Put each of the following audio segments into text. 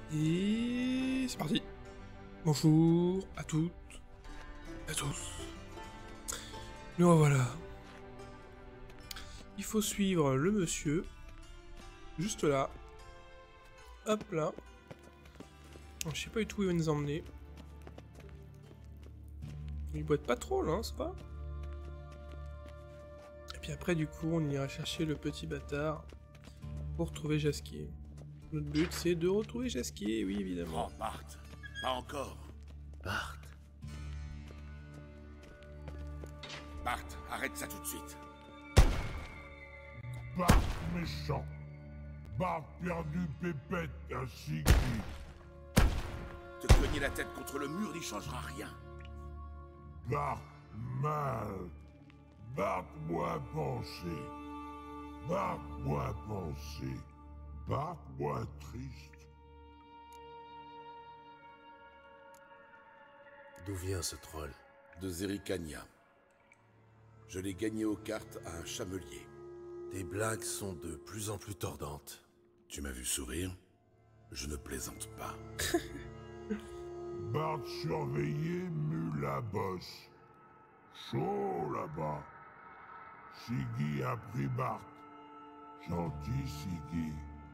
Et c'est parti. Bonjour à toutes, à tous. Nous revoilà. Il faut suivre le monsieur. Juste là. Hop là. Je sais pas du tout où il va nous emmener. Il boite pas trop là, c'est pas. Et puis après du coup on ira chercher le petit bâtard pour trouver Jasquier. Notre but c'est de retrouver Jasquier, oui évidemment. Oh, Bart, pas encore. Bart. Bart, arrête ça tout de suite. Bart méchant. Bart perdu pépette ainsi que... Te cogner la tête contre le mur n'y changera rien. Bart mal. Bart moins pensé. Bart moins pensé. Bart moins triste. D'où vient ce troll? De Zerikania. Je l'ai gagné aux cartes à un chamelier. Tes blagues sont de plus en plus tordantes. Tu m'as vu sourire? Je ne plaisante pas. Bart surveillé mue la bosse. Chaud là-bas. Siggy a pris Bart. Gentil Siggy.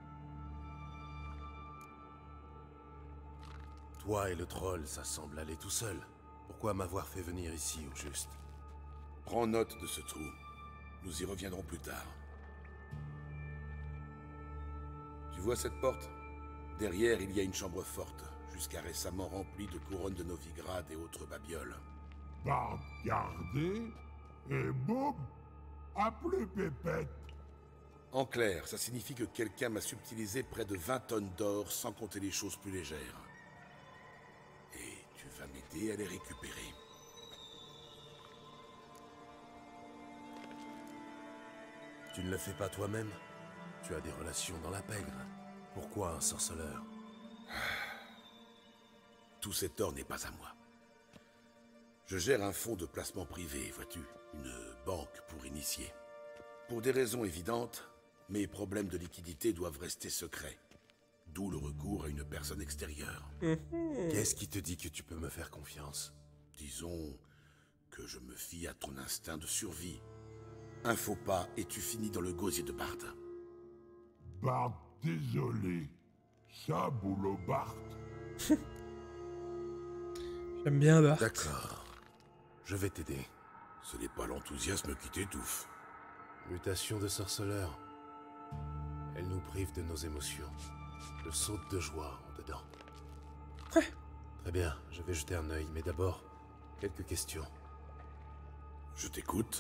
Toi et le troll, ça semble aller tout seul. Pourquoi m'avoir fait venir ici, au juste? Prends note de ce trou. Nous y reviendrons plus tard. Tu vois cette porte? Derrière, il y a une chambre forte, jusqu'à récemment remplie de couronnes de Novigrad et autres babioles. Bart gardé. Et boum. Appelé pépette. En clair, ça signifie que quelqu'un m'a subtilisé près de 20 tonnes d'or, sans compter les choses plus légères. Et tu vas m'aider à les récupérer. Tu ne le fais pas toi-même? Tu as des relations dans la pègre. Pourquoi un sorceleur? Tout cet or n'est pas à moi. Je gère un fonds de placement privé, vois-tu, une banque pour initiés. Pour des raisons évidentes, mes problèmes de liquidité doivent rester secrets. D'où le recours à une personne extérieure. Qu'est-ce qui te dit que tu peux me faire confiance? Disons que je me fie à ton instinct de survie. Un faux pas et tu finis dans le gosier de Bart. Bart désolé. Ça, boulot Bart. J'aime bien Bart. D'accord. Je vais t'aider. Ce n'est pas l'enthousiasme qui t'étouffe. Mutation de sorceleur. Elle nous prive de nos émotions. Je saute de joie en dedans. Très bien, je vais jeter un œil, mais d'abord, quelques questions. Je t'écoute.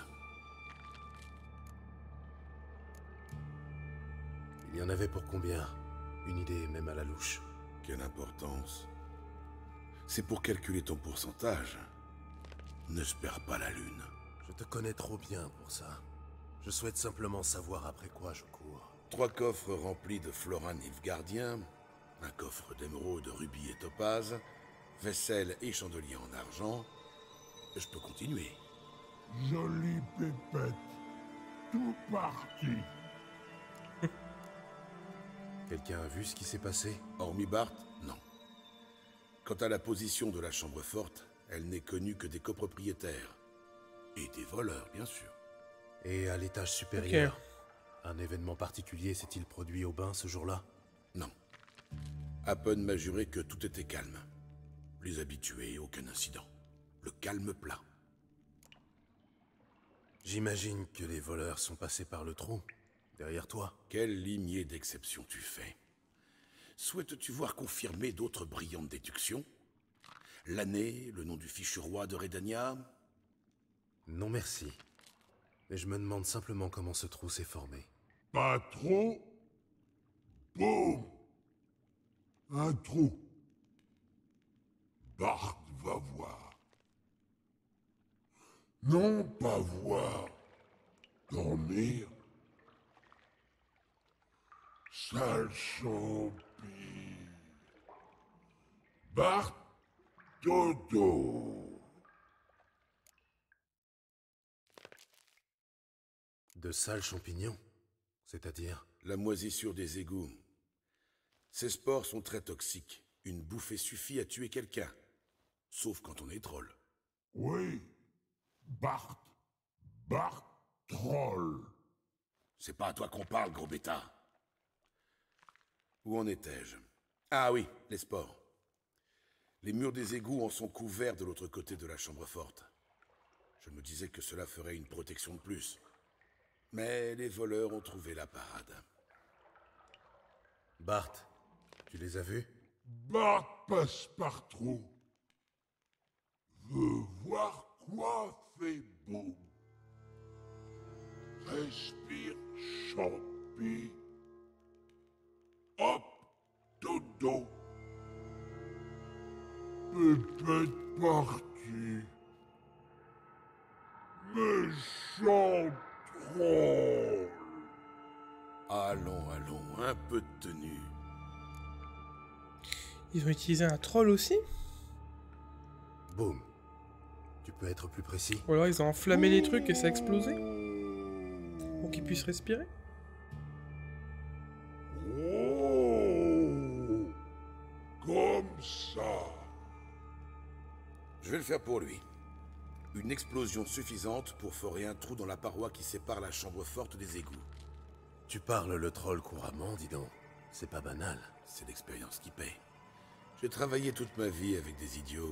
Il y en avait pour combien? Une idée, même à la louche. Quelle importance. C'est pour calculer ton pourcentage. N'espère pas la lune. Je te connais trop bien pour ça. Je souhaite simplement savoir après quoi je cours. 3 coffres remplis de florin nilfgaardien, un coffre d'émeraude, rubis et topaz, vaisselle et chandelier en argent. Je peux continuer. Jolie pépette. Tout parti. Quelqu'un a vu ce qui s'est passé? Hormis Bart, non. Quant à la position de la chambre forte, elle n'est connue que des copropriétaires. Et des voleurs, bien sûr. Et à l'étage supérieur, un événement particulier s'est-il produit au bain ce jour-là? Non. Happen m'a juré que tout était calme. Les habitués, aucun incident. Le calme plat. J'imagine que les voleurs sont passés par le trou, derrière toi. Quelle lignée d'exception tu fais? Souhaites-tu voir confirmer d'autres brillantes déductions? L'année, le nom du fichu roi de Redania? Non merci. Mais je me demande simplement comment ce trou s'est formé. Pas trop. Boum. Un trou. Bart va voir. Non pas voir. Dormir. Sale champi. Bart Dodo. De sales champignons? C'est-à-dire? La moisissure des égouts. Ces spores sont très toxiques. Une bouffée suffit à tuer quelqu'un. Sauf quand on est troll. Oui. Bart. Bart Troll. C'est pas à toi qu'on parle, gros bêta. Où en étais-je? Ah oui, les spores. Les murs des égouts en sont couverts de l'autre côté de la chambre forte. Je me disais que cela ferait une protection de plus. Mais les voleurs ont trouvé la parade. Bart, tu les as vus? Bart Passepartout. Veux voir quoi fait Boom. Respire, champi. Hop, dodo. Pépette partie. Méchant troll. Allons, allons, un peu de tenue. Ils ont utilisé un troll aussi? Boum. Tu peux être plus précis? Ou alors ils ont enflammé les trucs et ça a explosé? Pour qu'ils puissent respirer? Oh, comme ça. Je vais le faire pour lui. Une explosion suffisante pour forer un trou dans la paroi qui sépare la chambre forte des égouts. Tu parles le troll couramment, dis donc. C'est pas banal. C'est l'expérience qui paie. J'ai travaillé toute ma vie avec des idiots.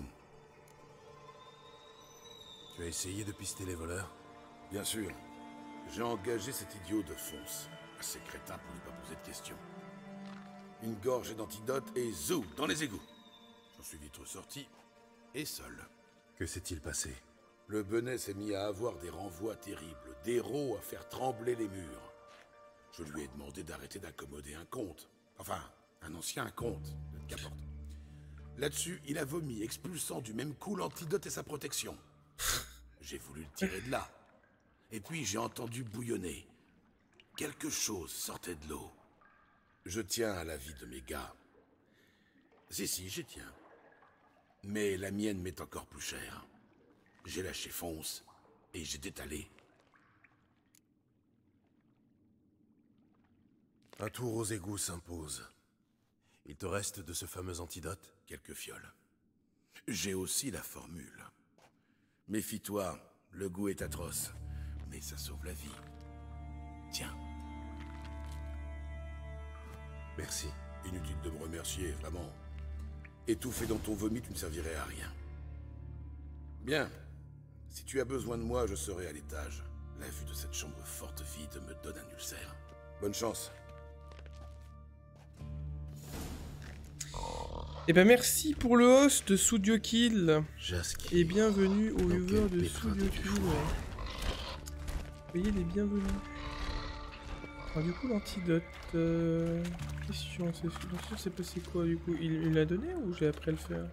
Tu as essayé de pister les voleurs? Bien sûr. J'ai engagé cet idiot de Fonce. Assez crétin pour ne pas poser de questions. Une gorgée d'antidote et zou, dans les égouts. J'en suis vite ressorti, et seul. Que s'est-il passé? Le Benet s'est mis à avoir des renvois terribles, des rots à faire trembler les murs. Je lui ai demandé d'arrêter d'accommoder un comte. Enfin, un ancien comte, qu'importe. Là-dessus, il a vomi, expulsant du même coup l'antidote et sa protection. J'ai voulu le tirer de là. Et puis j'ai entendu bouillonner. Quelque chose sortait de l'eau. Je tiens à la vie de mes gars. Si, j'y tiens. Mais la mienne m'est encore plus chère. J'ai lâché Fonce et j'ai détalé. Un tour aux égouts s'impose. Il te reste de ce fameux antidote? Quelques fioles. J'ai aussi la formule. Méfie-toi, le goût est atroce, mais ça sauve la vie. Tiens. Merci. Inutile de me remercier, vraiment. Étouffé dans ton vomi, tu ne servirais à rien. Bien. Si tu as besoin de moi, je serai à l'étage. La vue de cette chambre forte vide me donne un ulcère. Bonne chance. Eh ben merci pour le host Studio Kill. Jasque. Et bienvenue au Dans viewer quel de pétrin Studio t'es-tu Kill. fourré? Soyez les bienvenus. Alors du coup l'antidote... Question, c'est passé quoi du coup? Il l'a donné ou j'ai appris à le faire?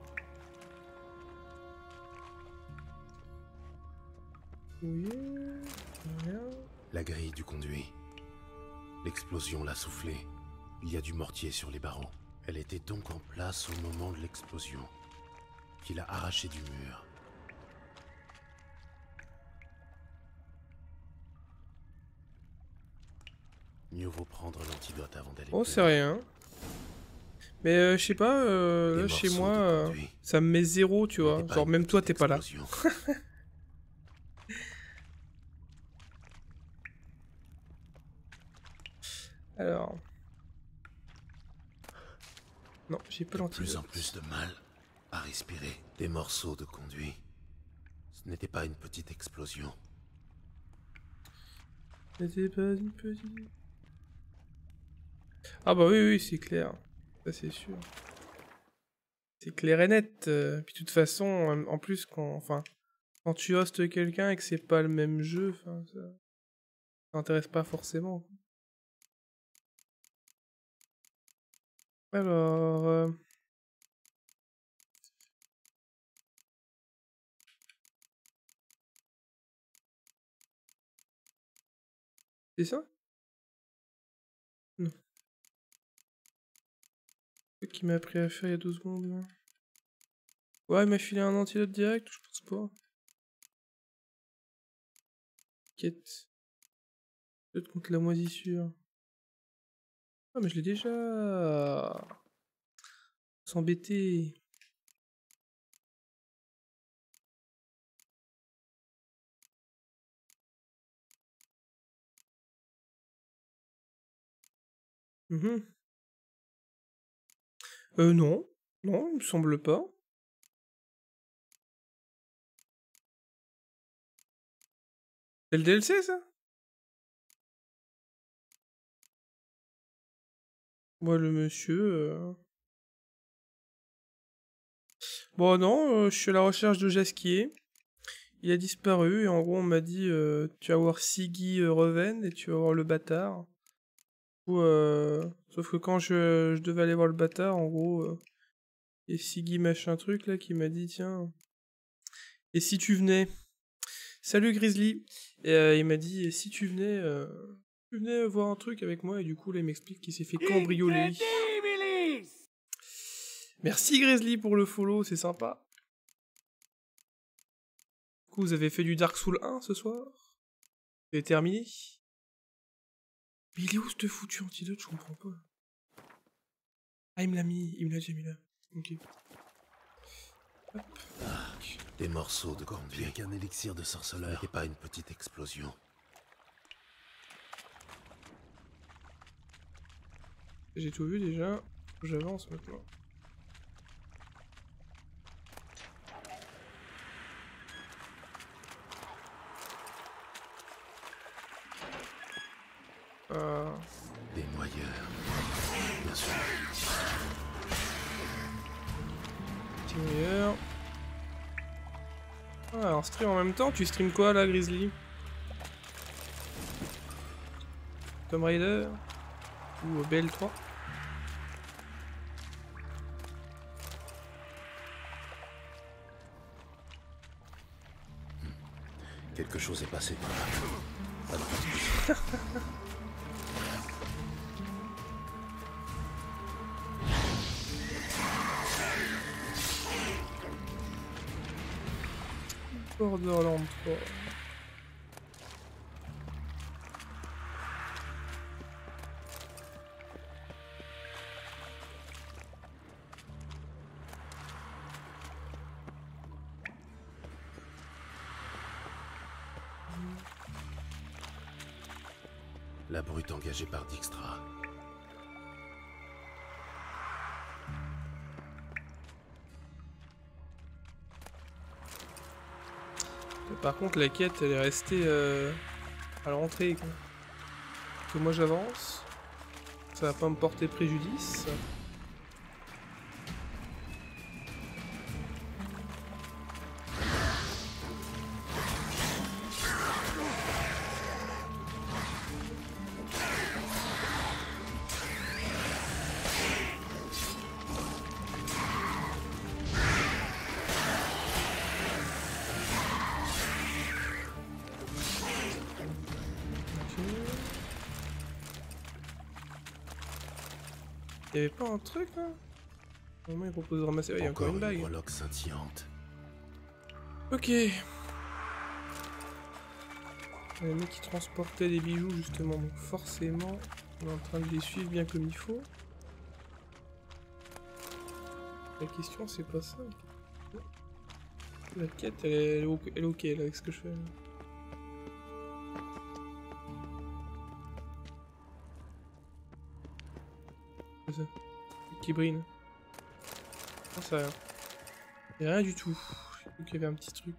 Oui... Rien. La grille du conduit. L'explosion l'a soufflé. Il y a du mortier sur les barreaux. Elle était donc en place au moment de l'explosion, qui l'a arrachée du mur. Mieux vaut prendre l'antidote avant d'aller. Oh c'est rien. Mais je sais pas, là chez morceaux moi, de conduit. ça me met 0 tu vois. C'était pas Genre une même toi petite t'es pas là. explosion. Alors... Non, j'ai pas De plus en l'antidote. plus de mal à respirer. Des morceaux de conduit. Ce n'était pas une petite explosion. C'était pas une petite... Ah bah oui, c'est clair. Ça c'est sûr. C'est clair et net. Puis de toute façon, en plus, quand tu hostes quelqu'un et que c'est pas le même jeu, ça t'intéresse pas forcément. Alors... C'est ça? Non. C'est qui m'a appris à faire il y a 12 secondes. Là. Ouais, il m'a filé un antidote direct, je pense pas. Quête. Peut-être contre la moisissure. Ah, mais je l'ai déjà. S'embêter. Non. Non, il me semble pas. C'est le DLC, ça? Moi, le monsieur... Bon, non, je suis à la recherche de Jasquier. Il a disparu, et en gros, on m'a dit, tu vas voir Siggy Reven, et tu vas voir le bâtard. Sauf que quand je devais aller voir le bâtard, en gros, et Siggy machin truc, là, qui m'a dit, tiens... Et si tu venais? Salut Grizzly. Et il m'a dit, et si tu venais voir un truc avec moi, et du coup là il m'explique qu'il s'est fait cambrioler. Merci Grizzly pour le follow, c'est sympa. Du coup vous avez fait du Dark Souls 1 ce soir? Vous avez terminé? Mais il est où ce foutu antidote, je comprends pas. Ah il me l'a mis, il me l'a déjà mis là. Ok. Hop. Des morceaux de corps Pire qu'un élixir de sorceleur. et pas une petite explosion. J'ai tout vu déjà, j'avance maintenant. Des noyeurs. Bien sûr. Petit meilleur. Ah, en stream en même temps, tu stream quoi là, Grizzly? Tomb Raider? Ou BL3? Quelque chose est passé par là. Alors, Borderlands 3. la brute engagée par Dijkstra. Par contre, la quête, elle est restée à l'entrée, quoi. Que moi j'avance, ça va pas me porter préjudice. Il y avait pas un truc là? Normalement il propose de ramasser. Ouais, il y a encore une bague. Warlock scintillante. Ok. Il y a les mecs qui transportaient des bijoux justement, donc forcément on est en train de les suivre bien comme il faut. La question c'est pas ça. La quête elle est ok là avec ce que je fais. C'est ça. Qui brille. Non, ça rien. Et rien du tout. J'ai cru qu'il y avait un petit truc.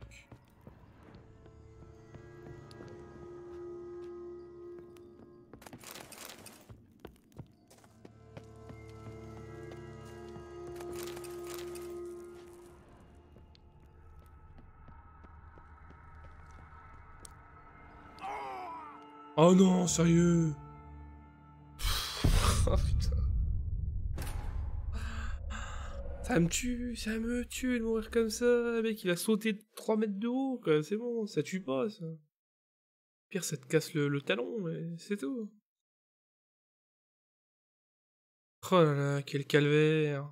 Oh non, sérieux. Oh putain. Ça me tue de mourir comme ça. Le mec, il a sauté de 3 mètres de haut, quoi. C'est bon, ça tue pas, ça. Pire, ça te casse le talon, mais c'est tout. Oh là là, quel calvaire.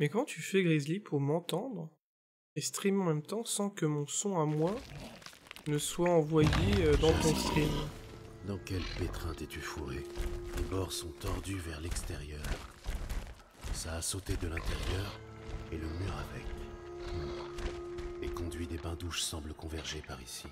Mais comment tu fais, Grizzly, pour m'entendre et streamer en même temps sans que mon son à moi ne soit envoyé dans ton stream? Dans quel pétrin t'es-tu fourré? Les bords sont tordus vers l'extérieur. Ça a sauté de l'intérieur et le mur avec. Les conduits des bains-douches semblent converger par ici.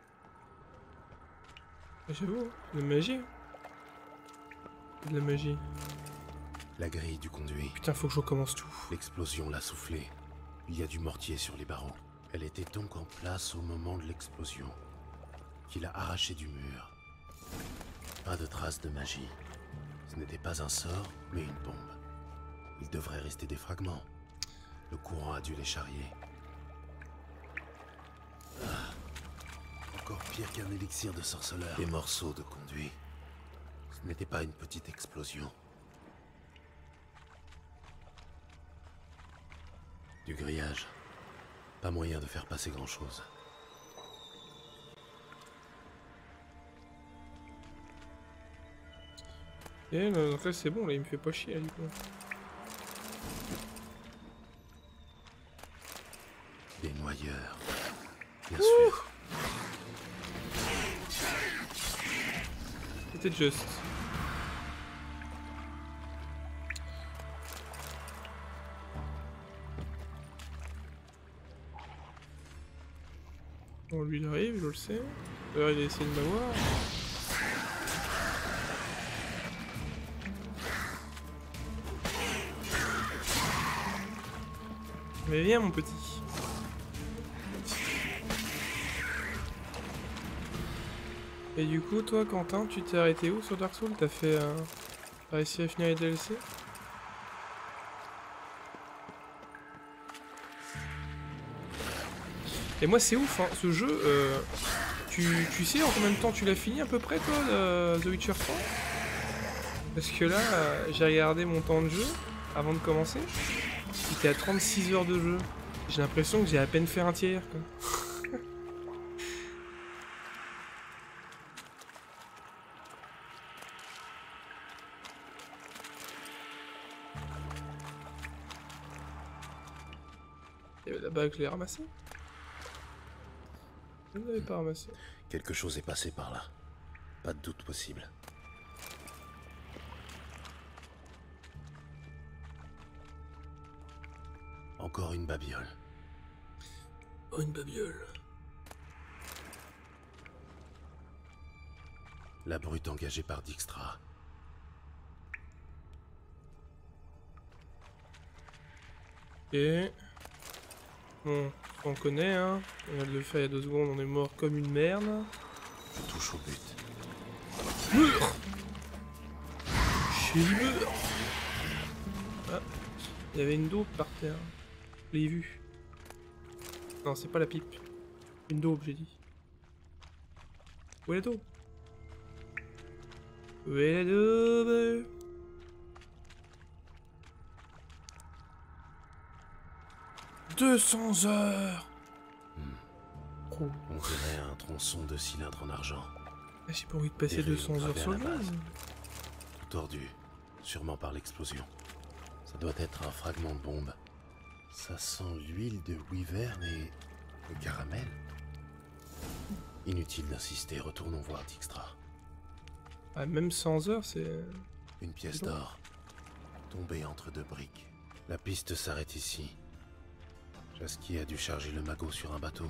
J'avoue, de la magie. De la magie. La grille du conduit. Putain, faut que je recommence tout. L'explosion l'a soufflé. Il y a du mortier sur les barreaux. Elle était donc en place au moment de l'explosion, qui l'a arrachée du mur. Pas de traces de magie. Ce n'était pas un sort, mais une bombe. Il devrait rester des fragments. Le courant a dû les charrier. Ah. Encore pire qu'un élixir de sorceleur. Des morceaux de conduit. Ce n'était pas une petite explosion. Du grillage. Pas moyen de faire passer grand-chose. Et donc là c'est bon, là il me fait pas chier là, du coup. Des noyeurs. Bien sûr. C'était juste. Bon, lui il arrive, je le sais. D'ailleurs il a essayé de m'avoir. Mais viens mon petit. Et du coup toi Quentin, tu t'es arrêté où sur Dark Souls? T'as fait t'as réussi à finir les DLC? Et moi c'est ouf hein, ce jeu, tu sais en combien de temps tu l'as fini à peu près toi, The Witcher 3? Parce que là, j'ai regardé mon temps de jeu avant de commencer, j'étais à 36 heures de jeu. J'ai l'impression que j'ai à peine fait un tiers quoi. Il y avait la bague, je l'ai ramassée. Je ne l'avais pas ramassée. Quelque chose est passé par là. Pas de doute possible. Encore une babiole. Oh, une babiole. La brute engagée par Dijkstra. Ok. Bon, on connaît, hein. On vient de le faire il y a 2 secondes, on est mort comme une merde. Je touche au but. Meurs. J'ai meurs. Ah, il y avait une daube par terre. Je l'ai vue. Non, c'est pas la pipe. Une daube, j'ai dit. Où est la daube? Où est la daube? « 200 heures !» Oh. On dirait un tronçon de cylindre en argent. Ah, j'ai pas envie de passer Des 200 heures rayons sur le travers la jeu. base. Tout tordu, sûrement par l'explosion. Ça doit être un fragment de bombe. Ça sent l'huile de wyvern et le caramel. Inutile d'insister, retournons voir Dijkstra. Ah, même 100 heures, c'est... Une pièce Bon. d'or, tombée entre 2 briques. La piste s'arrête ici. Jaski a dû charger le magot sur un bateau.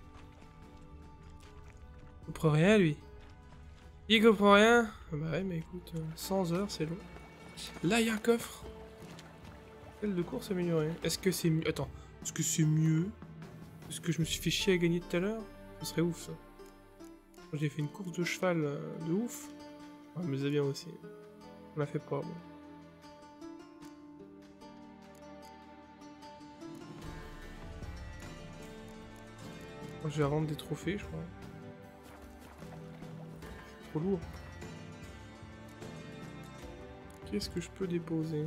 Il comprend rien, lui. Il comprend rien. Ah bah ouais, mais écoute, 100 heures, c'est long. Là, il y a un coffre. Celle de course améliorée. Est-ce que c'est mieux? Attends, est-ce que c'est mieux? Est-ce que je me suis fait chier à gagner tout à l'heure? Ce serait ouf, ça. J'ai fait une course de cheval de ouf. Ah, mais c'est bien aussi. On l'a fait pas, bon. Je vais rendre des trophées, je crois. C'est trop lourd. Qu'est-ce que je peux déposer?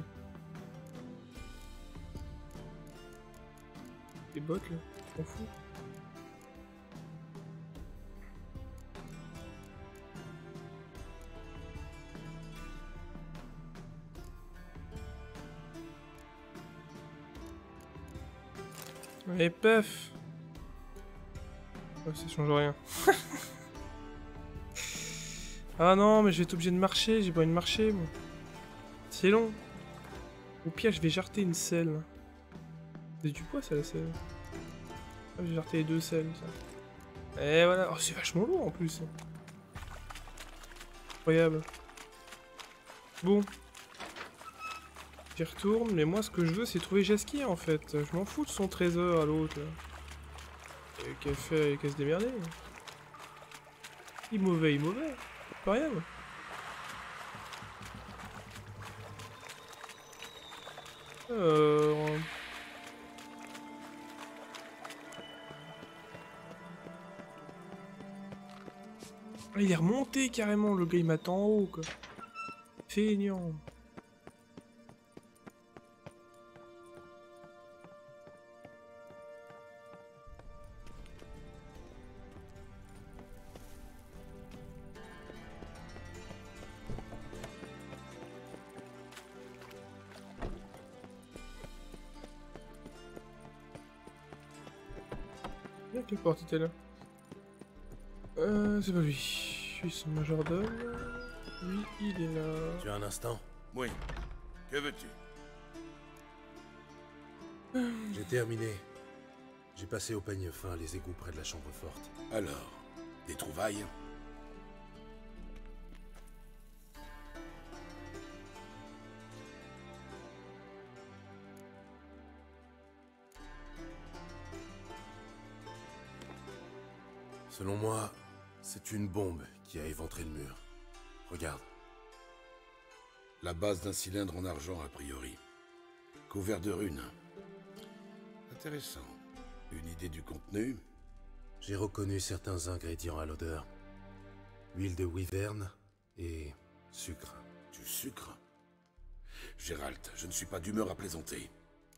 Les bottes, là, je m'en fous. Et paf. Oh, ça change rien. Ah non, mais je vais être obligé de marcher, j'ai pas envie de marcher, moi. C'est long. Au pire, je vais jarter une selle. C'est du poids, ça, la selle. Ah, j'ai jarté les 2 selles, ça. Et voilà. Oh, c'est vachement lourd, en plus. Incroyable. Bon. J'y retourne, mais moi, ce que je veux, c'est trouver Jasquier, en fait. Je m'en fous de son trésor à l'autre, là. Qu'elle se démerder. Il est mauvais, il est mauvais. Incroyable. Il est remonté carrément, le gars il m'attend en haut quoi. Feignant. Quelle porte était là? C'est pas lui. Lui, son majordome. Lui, il est là. Tu as un instant? Oui. Que veux-tu? J'ai terminé. J'ai passé au peigne fin les égouts près de la chambre forte. Alors, des trouvailles? Selon moi, c'est une bombe qui a éventré le mur. Regarde. La base d'un cylindre en argent, a priori. Couvert de runes. Intéressant. Une idée du contenu? J'ai reconnu certains ingrédients à l'odeur. Huile de wyvern et sucre. Du sucre? Gérald, je ne suis pas d'humeur à plaisanter.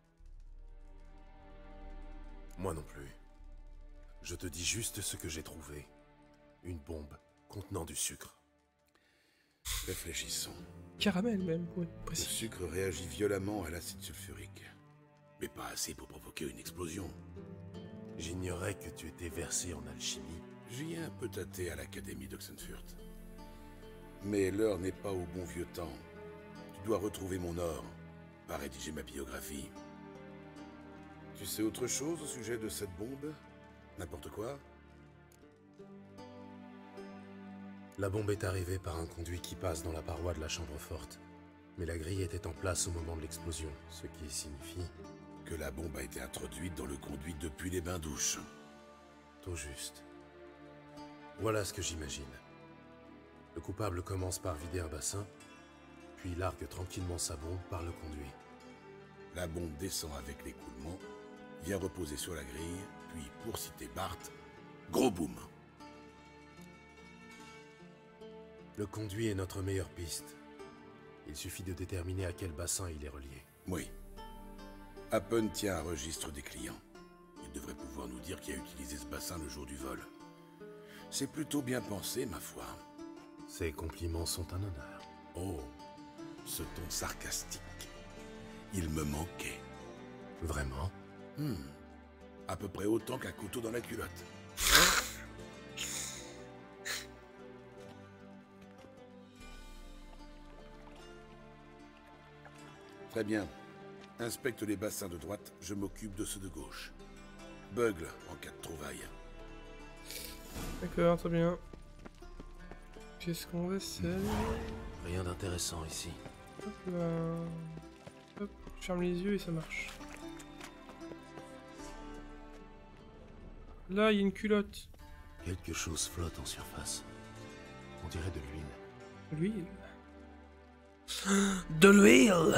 Moi non plus. Je te dis juste ce que j'ai trouvé. Une bombe contenant du sucre. Réfléchissons. Caramel même, pour être Le précis. sucre réagit violemment à l'acide sulfurique. Mais pas assez pour provoquer une explosion. J'ignorais que tu étais versé en alchimie. J'y ai un peu tâté à l'Académie d'Oxenfurt. Mais l'heure n'est pas au bon vieux temps. Tu dois retrouver mon or, pas rédiger ma biographie. Tu sais autre chose au sujet de cette bombe? N'importe quoi? La bombe est arrivée par un conduit qui passe dans la paroi de la chambre forte. Mais la grille était en place au moment de l'explosion, ce qui signifie... Que la bombe a été introduite dans le conduit depuis les bains-douches. Tout juste. Voilà ce que j'imagine. Le coupable commence par vider un bassin, puis largue tranquillement sa bombe par le conduit. La bombe descend avec l'écoulement, vient reposer sur la grille, puis, pour citer Bart, gros boom. Le conduit est notre meilleure piste. Il suffit de déterminer à quel bassin il est relié. Oui. Happen tient un registre des clients. Il devrait pouvoir nous dire qui a utilisé ce bassin le jour du vol. C'est plutôt bien pensé, ma foi. Ces compliments sont un honneur. Oh, ce ton sarcastique. Il me manquait. Vraiment? À peu près autant qu'un couteau dans la culotte. Très bien. Inspecte les bassins de droite, je m'occupe de ceux de gauche. Bugle en cas de trouvaille. D'accord, très bien. Qu'est-ce qu'on va faire? Rien d'intéressant ici. Hop là. Hop, je ferme les yeux et ça marche. Là, il y a une culotte. Quelque chose flotte en surface. On dirait de l'huile. L'huile. De l'huile!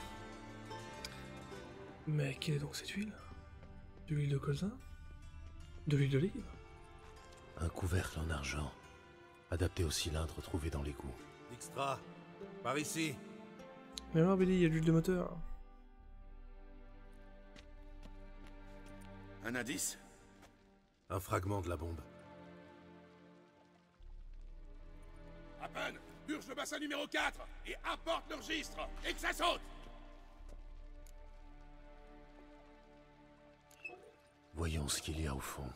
Mais quelle est donc cette huile? De l'huile de colza? De l'huile d'olive? Un couvercle en argent, adapté au cylindre trouvé dans l'égout. Extra, par ici. Mais alors, Billy, il y a de l'huile de moteur. Un indice? Un fragment de la bombe. Happen, purge le bassin numéro 4 et apporte le registre et que ça saute! Voyons ce qu'il y a au fond.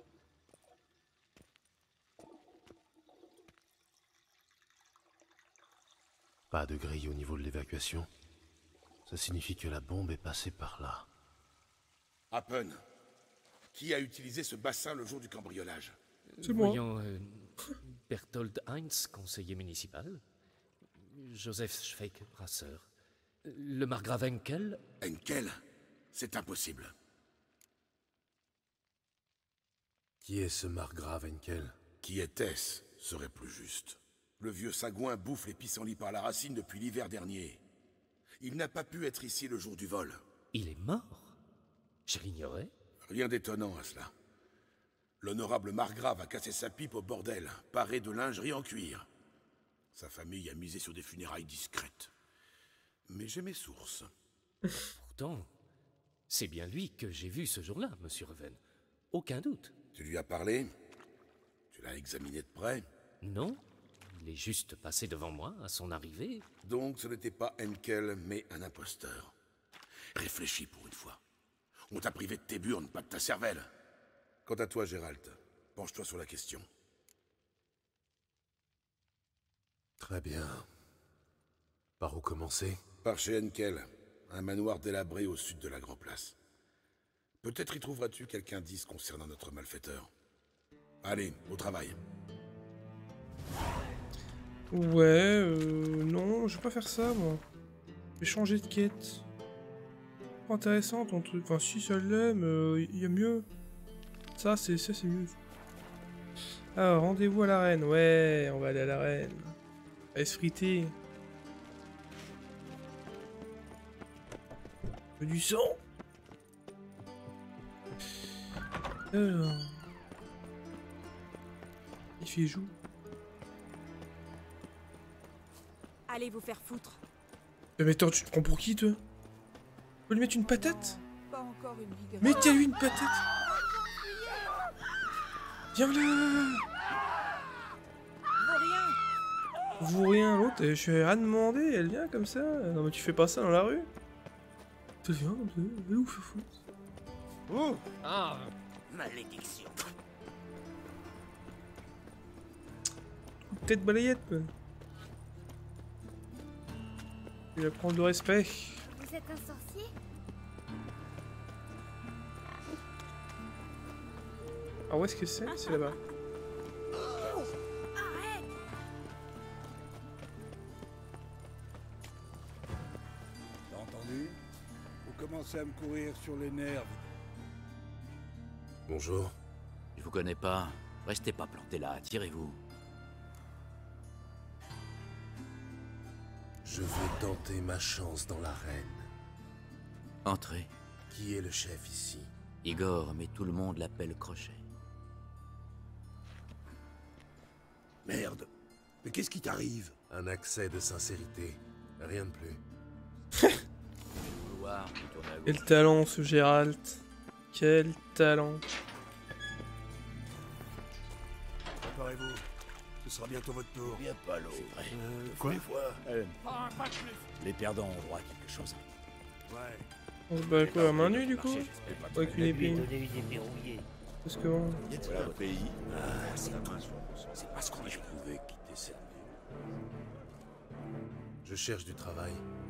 Pas de grille au niveau de l'évacuation. Ça signifie que la bombe est passée par là. Happen. Qui a utilisé ce bassin le jour du cambriolage? C'est moi. Voyons, Berthold Heinz, conseiller municipal. Joseph Schweik, brasseur. Le margrave Henkel. Henkel? C'est impossible. Qui est ce margrave Henkel? Qui était-ce serait plus juste. Le vieux sagouin bouffe les pissenlits par la racine depuis l'hiver dernier. Il n'a pas pu être ici le jour du vol. Il est mort? Je l'ignorais. Rien d'étonnant à cela. L'honorable margrave a cassé sa pipe au bordel, paré de lingerie en cuir. Sa famille a misé sur des funérailles discrètes. Mais j'ai mes sources. Pourtant, c'est bien lui que j'ai vu ce jour-là, monsieur Reven. Aucun doute. Tu lui as parlé? Tu l'as examiné de près? Non, il est juste passé devant moi à son arrivée. Donc ce n'était pas Henkel, mais un imposteur. Réfléchis pour une fois. On t'a privé de tes burnes, pas de ta cervelle. Quant à toi, Gérald, penche-toi sur la question. Très bien. Par où commencer? Par chez Henkel, un manoir délabré au sud de la Grand Place. Peut-être y trouveras-tu quelqu'un d'indice concernant notre malfaiteur. Allez, au travail. Ouais, non, je vais pas faire ça, moi. Je vais changer de quête. Pas intéressant ton truc. Enfin, si ça l'est, mais il y a mieux. Ça, c'est mieux. Alors, rendez-vous à l'arène. Ouais, on va aller à l'arène. Allez se friter. Du sang. Alors. Il fait joue. Allez vous faire foutre. Mais attends, tu te prends pour qui, toi? Tu peux lui mettre une patate? Pas encore une vigueur. Mettez-lui une patate. Viens là. Vaut rien. Vous rien, l'autre, je fais rien demander, elle vient comme ça. Non mais tu fais pas ça dans la rue. Tu viens comme ça, elle ouf, foutre. Oh! Ah, Malédiction. Tête balayette, quoi. Il va prendre le respect. Vous êtes un sorcier? Ah, où est-ce que c'est? C'est là-bas. Arrête! T'as entendu? Vous commencez à me courir sur les nerfs. Bonjour. Je vous connais pas. Restez pas planté là, tirez-vous. Je veux tenter ma chance dans l'arène. Entrez. Qui est le chef ici? Igor, mais tout le monde l'appelle Crochet. Merde. Mais qu'est-ce qui t'arrive? Un accès de sincérité. Rien de plus. Couloir, vous tournez à gauche. Quel talent, ce Gérald. Quel talent. Préparez-vous. Ce sera bientôt votre tour. Viens pas l'eau. Quoi? Les perdants ont droit à quelque chose. Ouais. On se bat quoi, à main nue, du coup? Avec une épine. Parce que bon... Voilà le pays. C'est pas ce qu'on a. Je pouvais quitter cette Je cherche du travail.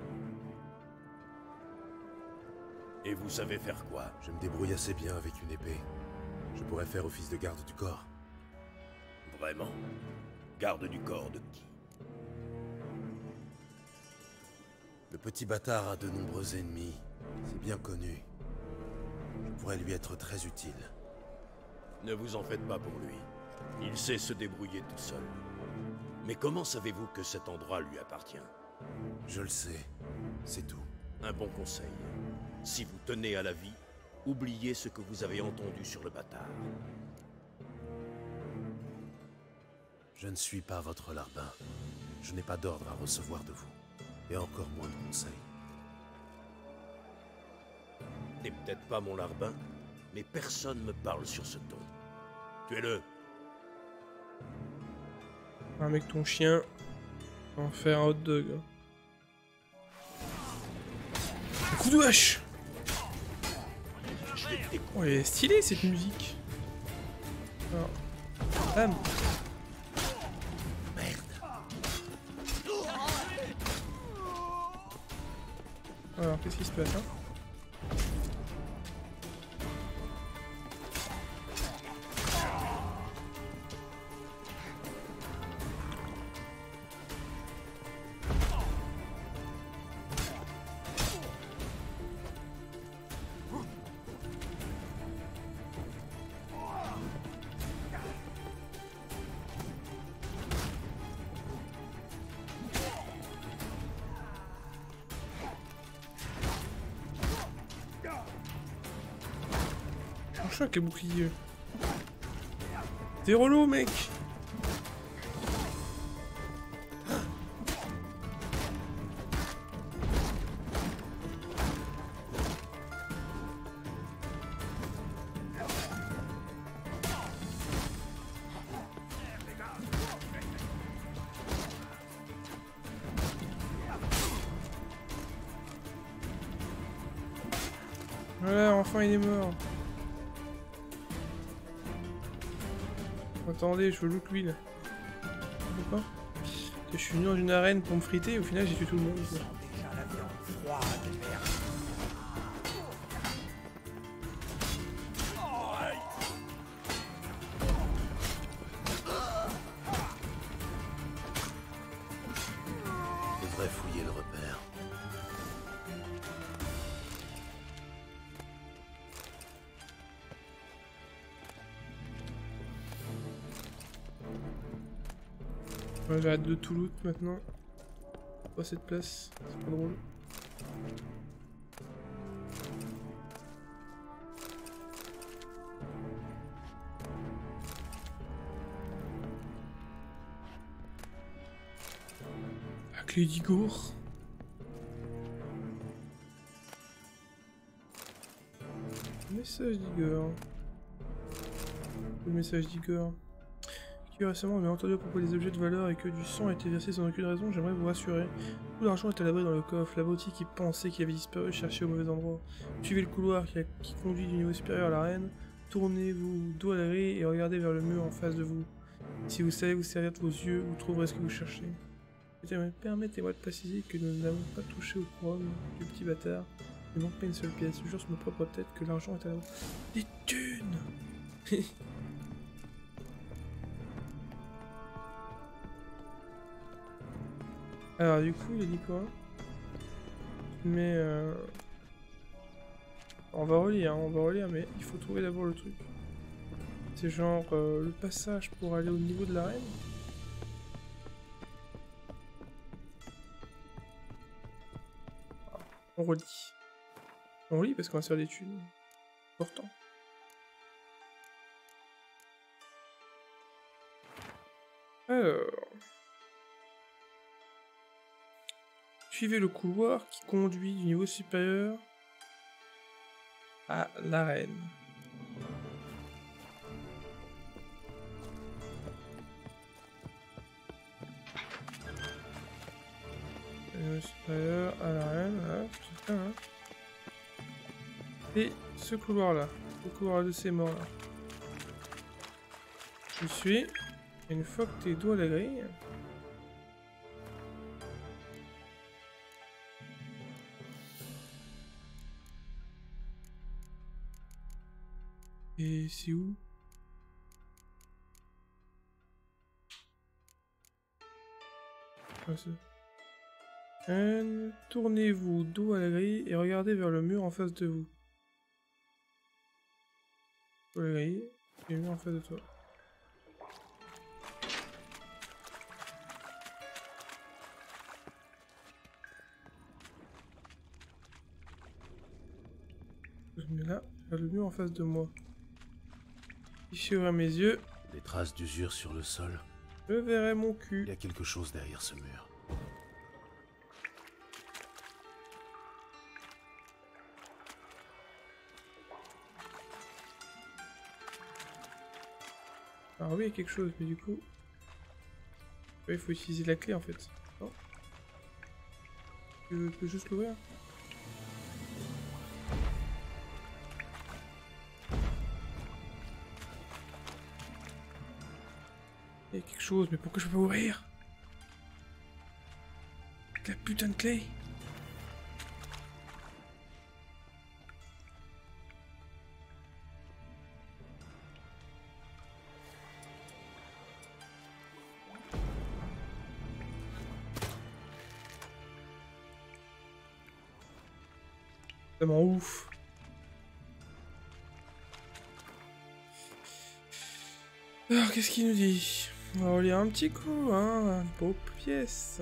Et vous savez faire quoi? Je me débrouille assez bien avec une épée. Je pourrais faire office de garde du corps. Vraiment? Garde du corps de qui? Le petit bâtard a de nombreux ennemis. C'est bien connu. Je pourrais lui être très utile. Ne vous en faites pas pour lui. Il sait se débrouiller tout seul. Mais comment savez-vous que cet endroit lui appartient? Je le sais. C'est tout. Un bon conseil. Si vous tenez à la vie, oubliez ce que vous avez entendu sur le bâtard. Je ne suis pas votre larbin. Je n'ai pas d'ordre à recevoir de vous. Et encore moins de conseils. T'es peut-être pas mon larbin, mais personne me parle sur ce ton. Tuez-le. Avec ton chien, on va faire un hot dog. Un coup de hache. je vais te découper. Oh, elle est stylée cette musique. Alors, bam. Alors, qu'est-ce qui se passe, hein? Je suis avec les boucliers. T'es relou, mec. Voilà, enfin il est mort. Attendez, je veux loot lui là. Pourquoi? Je suis venu dans une arène pour me friter et au final j'ai tué tout le monde. Déjà la viande froide, merde. Je devrais fouiller le repère. Ouais, j'arrête de tout loot maintenant. Pas cette place, c'est pas drôle. La clé d'Igor. Message d'Igor. Le message d'Igor. Récemment, j'ai entendu à propos des objets de valeur et que du sang a été versé sans aucune raison, j'aimerais vous rassurer. Tout l'argent est à l'abri dans le coffre. La boutique qui pensait qu'il avait disparu cherchait au mauvais endroit. Suivez le couloir qui conduit du niveau supérieur à l'arène. Tournez-vous dos à la grille et regardez vers le mur en face de vous. Si vous savez vous servir de vos yeux, vous trouverez ce que vous cherchez. Permettez-moi de préciser que nous n'avons pas touché au couronne du petit bâtard. Il ne manque pas une seule pièce. Je jure sur ma propre tête que l'argent est à l'abri. Des thunes. Alors du coup il a dit quoi? Mais on va relire, mais il faut trouver d'abord le truc. C'est genre le passage pour aller au niveau de l'arène. On relit. On relit parce qu'on va se faire des thunes. Important. Alors... Suivez le couloir qui conduit du niveau supérieur à l'arène. Niveau supérieur à l'arène, voilà, c'est ça, hein. Et ce couloir-là, le couloir de ces morts-là. Je suis. Une fois que t'es dos à la grille. Et c'est où? Ah, tournez-vous dos à la grille et regardez vers le mur en face de vous. Dos à la grille et le mur en face de toi. Je mets là, vers le mur en face de moi. Si j'ouvre mes yeux, des traces d'usure sur le sol. Je verrai mon cul. Il y a quelque chose derrière ce mur. Alors oui, il y a quelque chose, mais du coup... Ouais, il faut utiliser la clé en fait. Non? Je peux juste l'ouvrir? Il y a quelque chose, mais pourquoi je peux pas ouvrir? Avec la putain de clé. Vraiment ouf. Alors, qu'est-ce qu'il nous dit? On va relire un petit coup, hein, une pauvre pièce.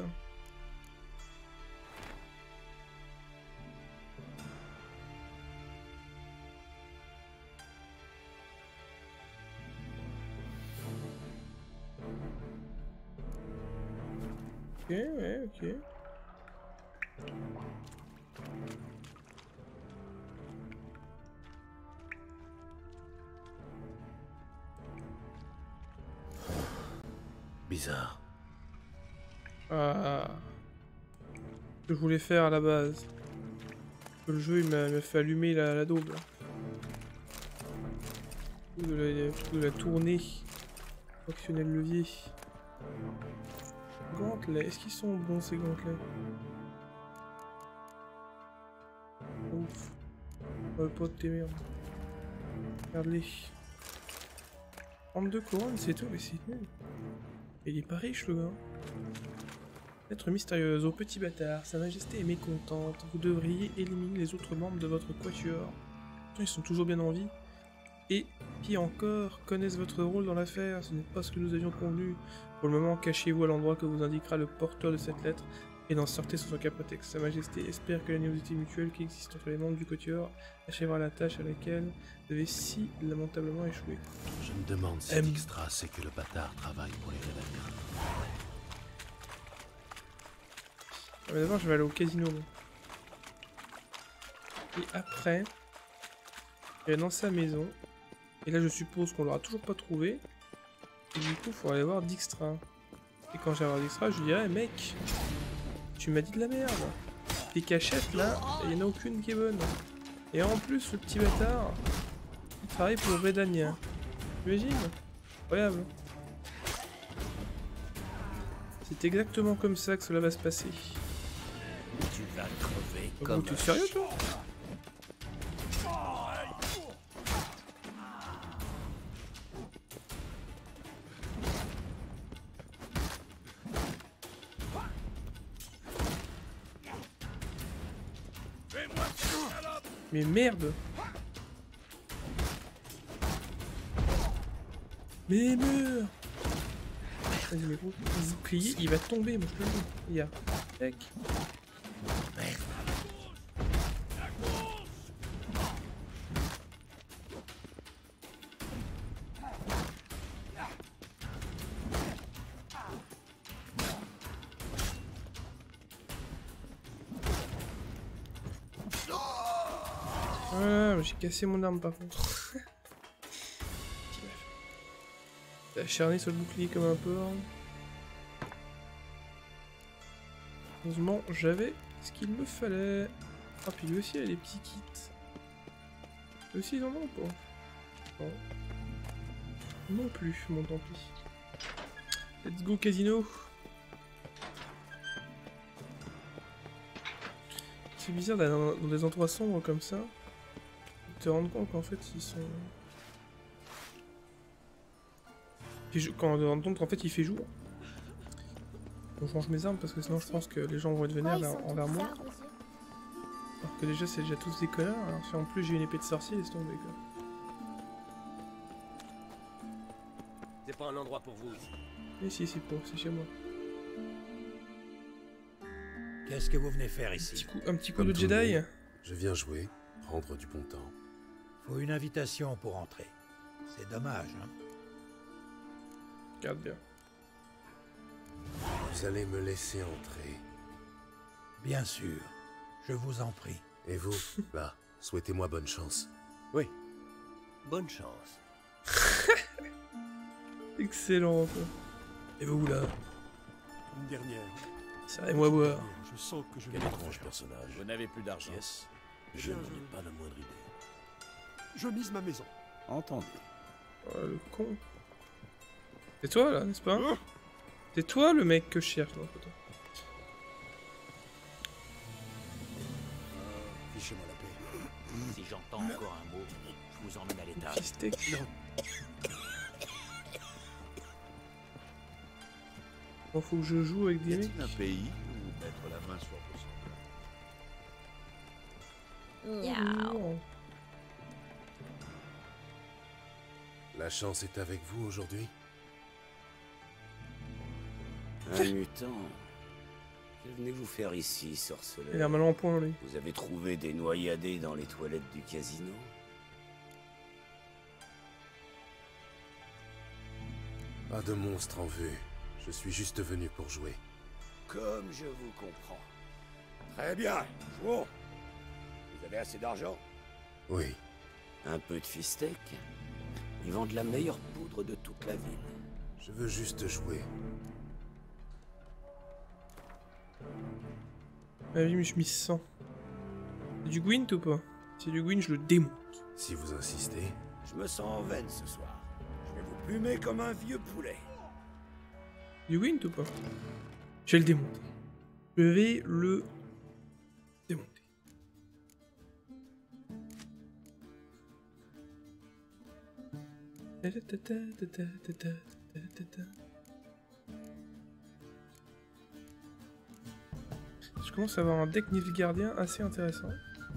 Ok, ouais, ok. Bizarre. Ah. Ce que je voulais faire à la base. Le jeu il m'a fait allumer la daube. De la tournée. Actionner le levier. Gantelets, est-ce qu'ils sont bons ces gantelets? Ouf. Pas de tes merdes. Regarde-les. 32 couronnes, c'est tout, mais c'est nul. Il est pas riche le gars. Être mystérieuse, ô petit bâtard, sa majesté est mécontente. Vous devriez éliminer les autres membres de votre quatuor. Ils sont toujours bien en vie. Et, pire encore, connaissent votre rôle dans l'affaire. Ce n'est pas ce que nous avions convenu. Pour le moment, cachez-vous à l'endroit que vous indiquera le porteur de cette lettre et n'en sortez sans aucun prétexte. Sa majesté espère que l'animosité mutuelle qui existe entre les membres du quatuor achèvera la tâche à laquelle vous avez si lamentablement échoué. Je me demande si Dijkstra sait que le bâtard travaille pour les Redaniens. Mais d'abord, je vais aller au casino. Et après, je vais dans sa maison. Et là, je suppose qu'on l'aura toujours pas trouvé. Et du coup, il faudra aller voir Dijkstra. Et quand j'irai voir Dijkstra, je lui dirai, mec, tu m'as dit de la merde. Tes cachettes là, il n'y en a aucune qui est bonne. Et en plus, le petit bâtard, il travaille pour Redania. T'imagines? Incroyable. C'est exactement comme ça que cela va se passer. Tu vas crever Oh, comme t'es sérieux toi? Mais merde! Mais meurs! Vas-y, mais gros, le bouclier, il va tomber, moi je te le dis. Il y a. Tac. Voilà, j'ai cassé mon arme par contre. J'ai acharné sur le bouclier comme un porc. Heureusement, j'avais ce qu'il me fallait. Ah, puis lui aussi, il a des petits kits. Lui aussi, ils en ont pas. Non. Non plus, bon tant pis. Let's go casino. C'est bizarre d'aller dans des endroits sombres comme ça. Te rendre compte qu'en fait ils sont... Quand on te rend compte qu'en fait il fait jour. On change mes armes parce que sinon je pense que les gens vont être vénères envers moi. Alors que déjà c'est déjà tous des connards, alors si en plus j'ai une épée de sorcier, laisse tomber quoi. C'est pas un endroit pour vous ici. Mais si, c'est chez moi. Qu'est-ce que vous venez faire ici? Un petit coup de Jedi. Je viens jouer, prendre du bon temps. Faut une invitation pour entrer. C'est dommage, hein? Regarde bien. Vous allez me laisser entrer. Bien sûr. Je vous en prie. Et vous, là, souhaitez-moi bonne chance. Oui. Bonne chance. Excellent quoi. Et vous là? Une dernière. Serrez-moi boire. Je sens que je Quel étrange personnage. Vous n'avez plus d'argent. Yes. Je n'en ai pas la moindre idée. Je mise ma maison. Entendu. Oh, le con. C'est toi là, n'est-ce pas? C'est toi le mec que je cherche dans la photo. Fichez-moi la paix. Si j'entends encore un mot, je vous emmène à l'étage. Fistek. Bon, faut que je joue avec des mecs. Un pays où mettre la main sur vos Miaou. La chance est avec vous aujourd'hui? Un mutant. Que venez-vous faire ici, sorceleur? Il a mal en point, lui. Vous avez trouvé des noyadés dans les toilettes du casino? Pas de monstre en vue. Je suis juste venu pour jouer. Comme je vous comprends. Très bien, jouons. Vous avez assez d'argent? Oui. Un peu de fistek? Ils vendent la meilleure poudre de toute la ville. Je veux juste jouer. Ah oui, mais je m'y sens. C'est du Gwent ou pas? Si c'est du Gwent, je le démonte. Si vous insistez. Je me sens en veine ce soir. Je vais vous plumer comme un vieux poulet. Du Gwent ou pas? Je vais le démonter. Je vais le démonter. Je commence à avoir un deck Nilfgaardien assez intéressant.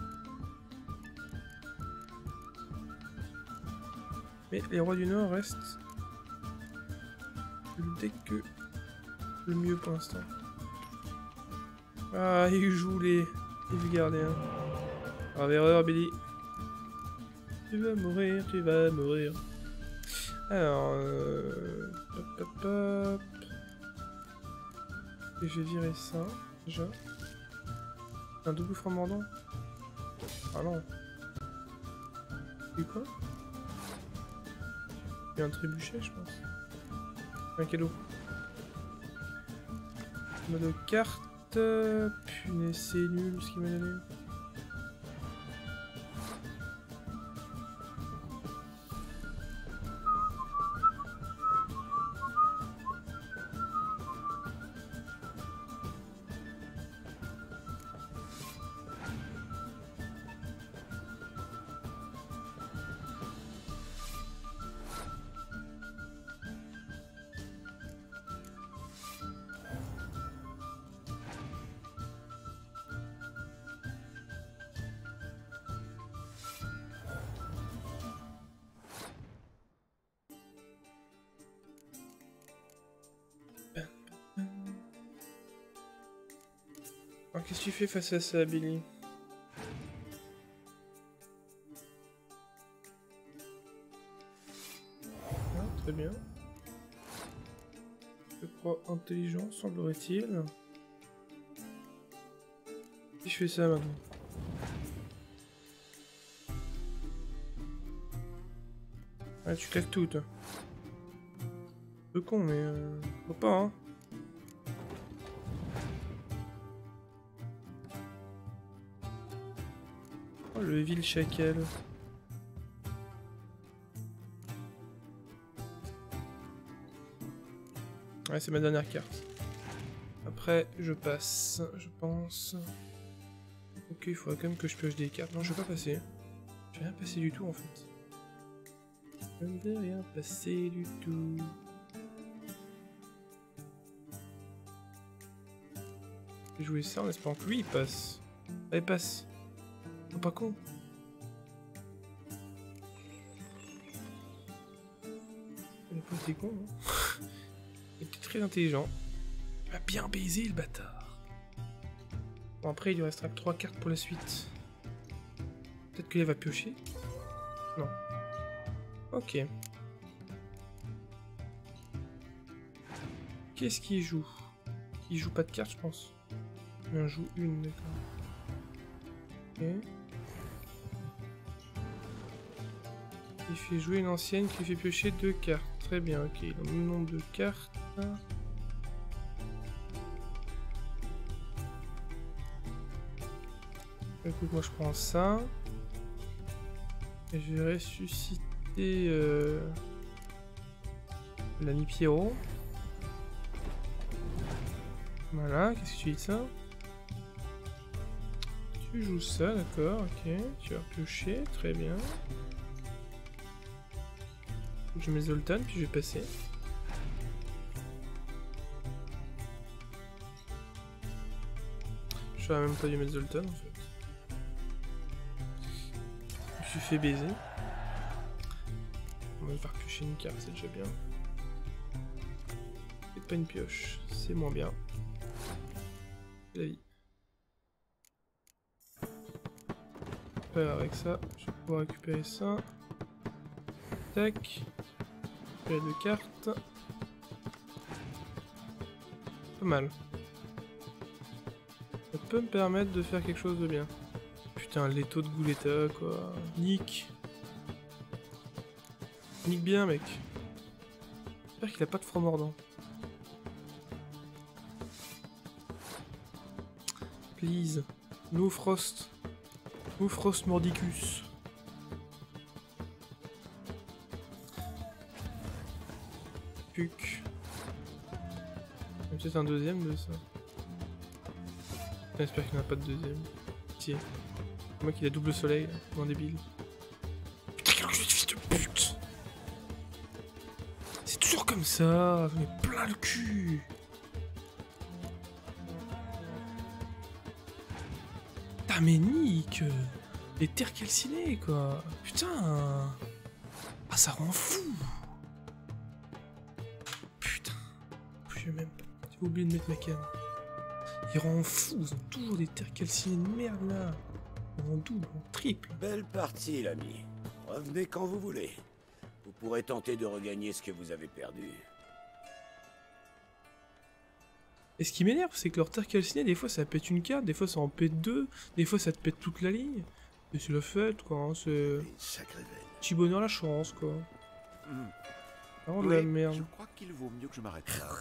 Mais les rois du Nord restent le deck le mieux pour l'instant. Ah, il joue les Nilfgaardiens. Grave erreur, Billy. Tu vas mourir, tu vas mourir. Alors, hop, hop, hop. Et je vais virer ça, déjà. Un double frein mordant. Ah non. C'est quoi? Il y a un trébuchet, je pense. Un cadeau. Mode carte. Punaise, c'est nul ce qu'il m'a donné. Alors, qu'est-ce que tu fais face à ça, Billy? Ah, très bien. Je crois intelligent, semblerait-il. Si je fais ça maintenant. Ah, tu claques tout, toi. Un peu con, mais faut pas, hein. Oh, le vil chacal. Ouais, c'est ma dernière carte. Après, je passe, je pense. Ok, il faudrait quand même que je pioche des cartes. Non, je vais pas passer. Je vais rien passer du tout, en fait. Je ne vais rien passer du tout. Je vais jouer ça en espérant que lui, il passe. Allez, passe. Oh, pas con. Il a pas été con, hein. Il était très intelligent. Il m'a bien baisé, le bâtard. Bon, après, il lui restera que 3 cartes pour la suite. Peut-être qu'il va piocher. Non. Ok. Qu'est-ce qu'il joue? Il joue pas de cartes, je pense. Il en joue une, d'accord. Ok. Il fait jouer une ancienne qui fait piocher 2 cartes. Très bien, ok. Il a le même nombre de cartes. Écoute, moi je prends ça. Et je vais ressusciter... L'ami Pierrot. Voilà, qu'est-ce que tu dis de ça? Tu joues ça, d'accord, ok. Tu vas piocher, très bien. Je mets Zoltan, puis je vais passer. Je saurais même pas dû mettre Zoltan en fait. Je me suis fait baiser. On va faire piocher une carte, c'est déjà bien. Faites pas une pioche, c'est moins bien. C'est la vie. Avec ça, je vais pouvoir récupérer ça. Tac. Récupérer 2 cartes. Pas mal. Ça peut me permettre de faire quelque chose de bien. Putain, l'étau de Gouletta, quoi. Nick. Nick bien, mec. J'espère qu'il a pas de franc mordant. Please. No Frost. No Frost Mordicus. Puc. Il y a peut-être un deuxième de ça. J'espère qu'il n'y en a pas de deuxième. Tiens. Moi qui a double soleil, comme un débile. Fils de pute. C'est toujours comme ça, j'en ai plein le cul. Ah mais Nick, les terres calcinées quoi. Putain. Ah ça rend fou. Putain. Je même pas. J'ai oublié de mettre ma canne. Il rend fou, ils ont toujours des terres calcinées de merde là. En double, en triple. Belle partie, l'ami. Revenez quand vous voulez. Vous pourrez tenter de regagner ce que vous avez perdu. Et ce qui m'énerve, c'est que leur terre calcinée, des fois ça pète une carte, des fois ça en pète 2, des fois ça te pète toute la ligne. Et c'est la fête quoi, hein, c'est... Petit bonheur la chance quoi. Vraiment de la merde. Je crois qu'il vaut mieux que je m'arrête là.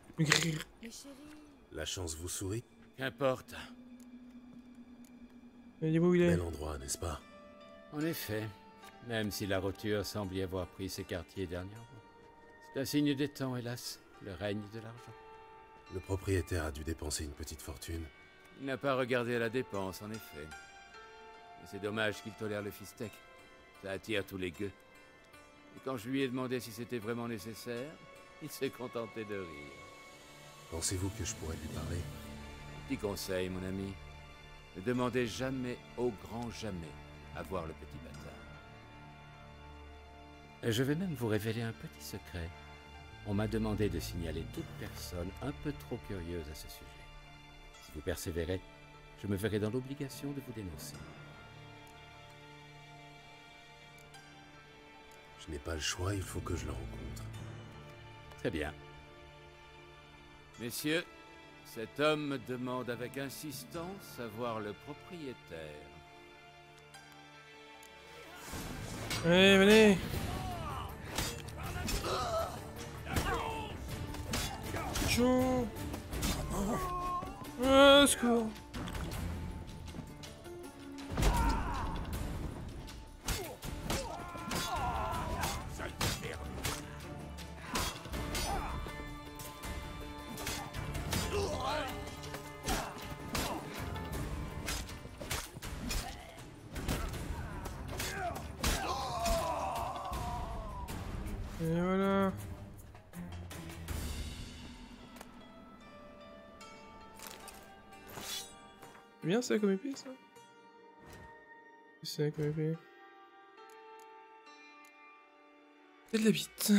La chance vous sourit? Qu'importe. Dis-moi où il est. Bel endroit, n'est-ce pas? En effet, même si la roture semble y avoir pris ses quartiers dernièrement. C'est un signe des temps, hélas, le règne de l'argent. Le propriétaire a dû dépenser une petite fortune. Il n'a pas regardé à la dépense, en effet. Mais c'est dommage qu'il tolère le fistec. Ça attire tous les gueux. Et quand je lui ai demandé si c'était vraiment nécessaire, il s'est contenté de rire. Pensez-vous que je pourrais lui parler? Petit conseil, mon ami. Ne demandez jamais, au grand jamais, à voir le petit bâtard. Et je vais même vous révéler un petit secret. On m'a demandé de signaler toute personne un peu trop curieuse à ce sujet. Si vous persévérez, je me verrai dans l'obligation de vous dénoncer. Je n'ai pas le choix, il faut que je le rencontre. Très bien. Messieurs, cet homme me demande avec insistance à voir le propriétaire. Allez, venez. Chou. Secours. Et voilà. C'est bien ça comme épée ça? C'est comme épée. C'est de la bite.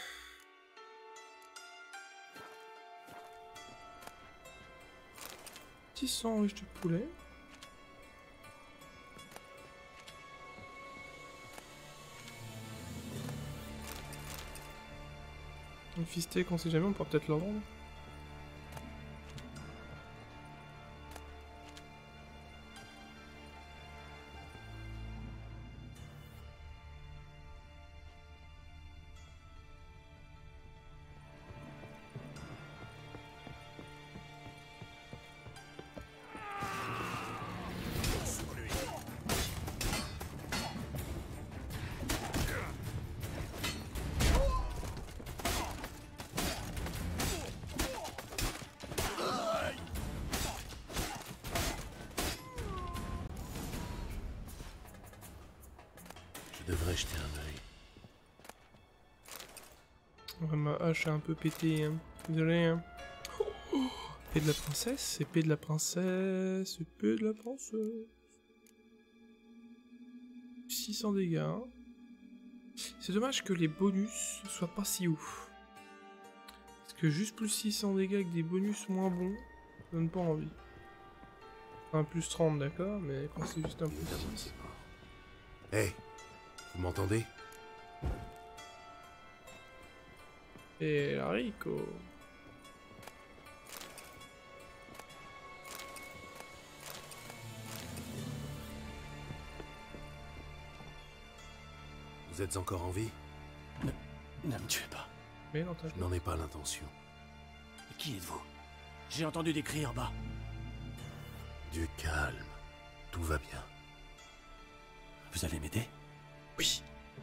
Petit sandwich de poulet. Un fistek, on sait jamais, on pourra peut-être le vendre. devrais jeter un œil. Ouais, ma hache a un peu pété, hein. Désolé, hein. Épée de la princesse, épée de la princesse, épée de la princesse. 600 dégâts. Hein. C'est dommage que les bonus soient pas si ouf. Parce que juste plus 600 dégâts avec des bonus moins bons, ça donne pas envie. Un plus 30, d'accord, mais quand c'est juste un plus 6. Hey, vous m'entendez? Et Rico. Vous êtes encore en vie? Ne me tuez pas. Mais non, je n'en ai pas l'intention. Qui êtes-vous? J'ai entendu des cris en bas. Du calme. Tout va bien. Vous allez m'aider? Oui.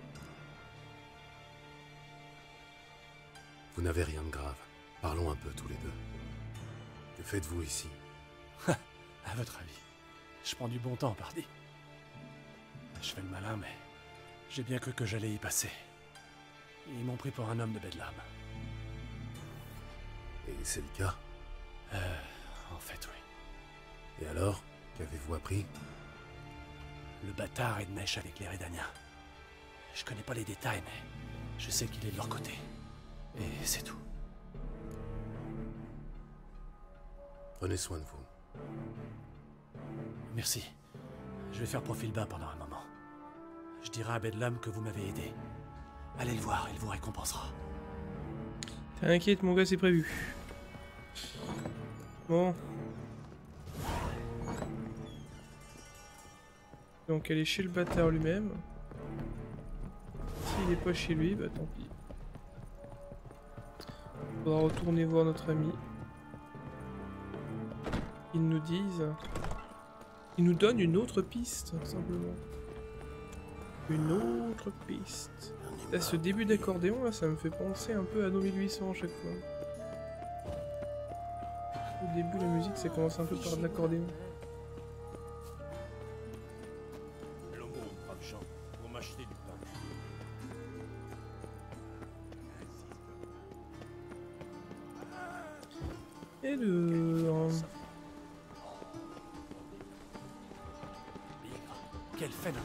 Vous n'avez rien de grave. Parlons un peu tous les deux. Que faites-vous ici? À votre avis, je prends du bon temps, pardi. Je fais le malin, mais j'ai bien cru que j'allais y passer. Ils m'ont pris pour un homme de Bedlam. Et c'est le cas? En fait, oui. Et alors? Qu'avez-vous appris? Le bâtard est de mèche avec les Redaniens. Je connais pas les détails, mais je sais qu'il est de leur côté. Et c'est tout. Prenez soin de vous. Merci. Je vais faire profil bas pendant un moment. Je dirai à Bedlam que vous m'avez aidé. Allez le voir, il vous récompensera. T'inquiète, mon gars, c'est prévu. Bon. Donc elle est chez le bâtard lui-même. S'il n'est pas chez lui, bah tant pis. Faudra retourner voir notre ami. Ils nous disent... Ils nous donnent une autre piste, simplement. Une autre piste. Là, ce début d'accordéon, là, ça me fait penser un peu à nos 1800 à chaque fois. Au début, la musique, ça commence un peu par de l'accordéon. Pour m'acheter du pain. Et le... Quel phénomène!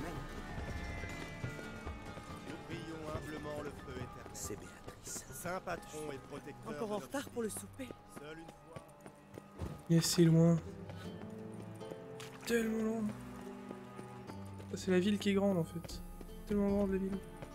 Nous prions humblement le feu éternel. C'est Béatrice. Saint patron et protecteur. Encore en retard pour le souper. Seule une fois. Il est si loin. Tellement loin. C'est la ville qui est grande en fait. Tellement grande la ville.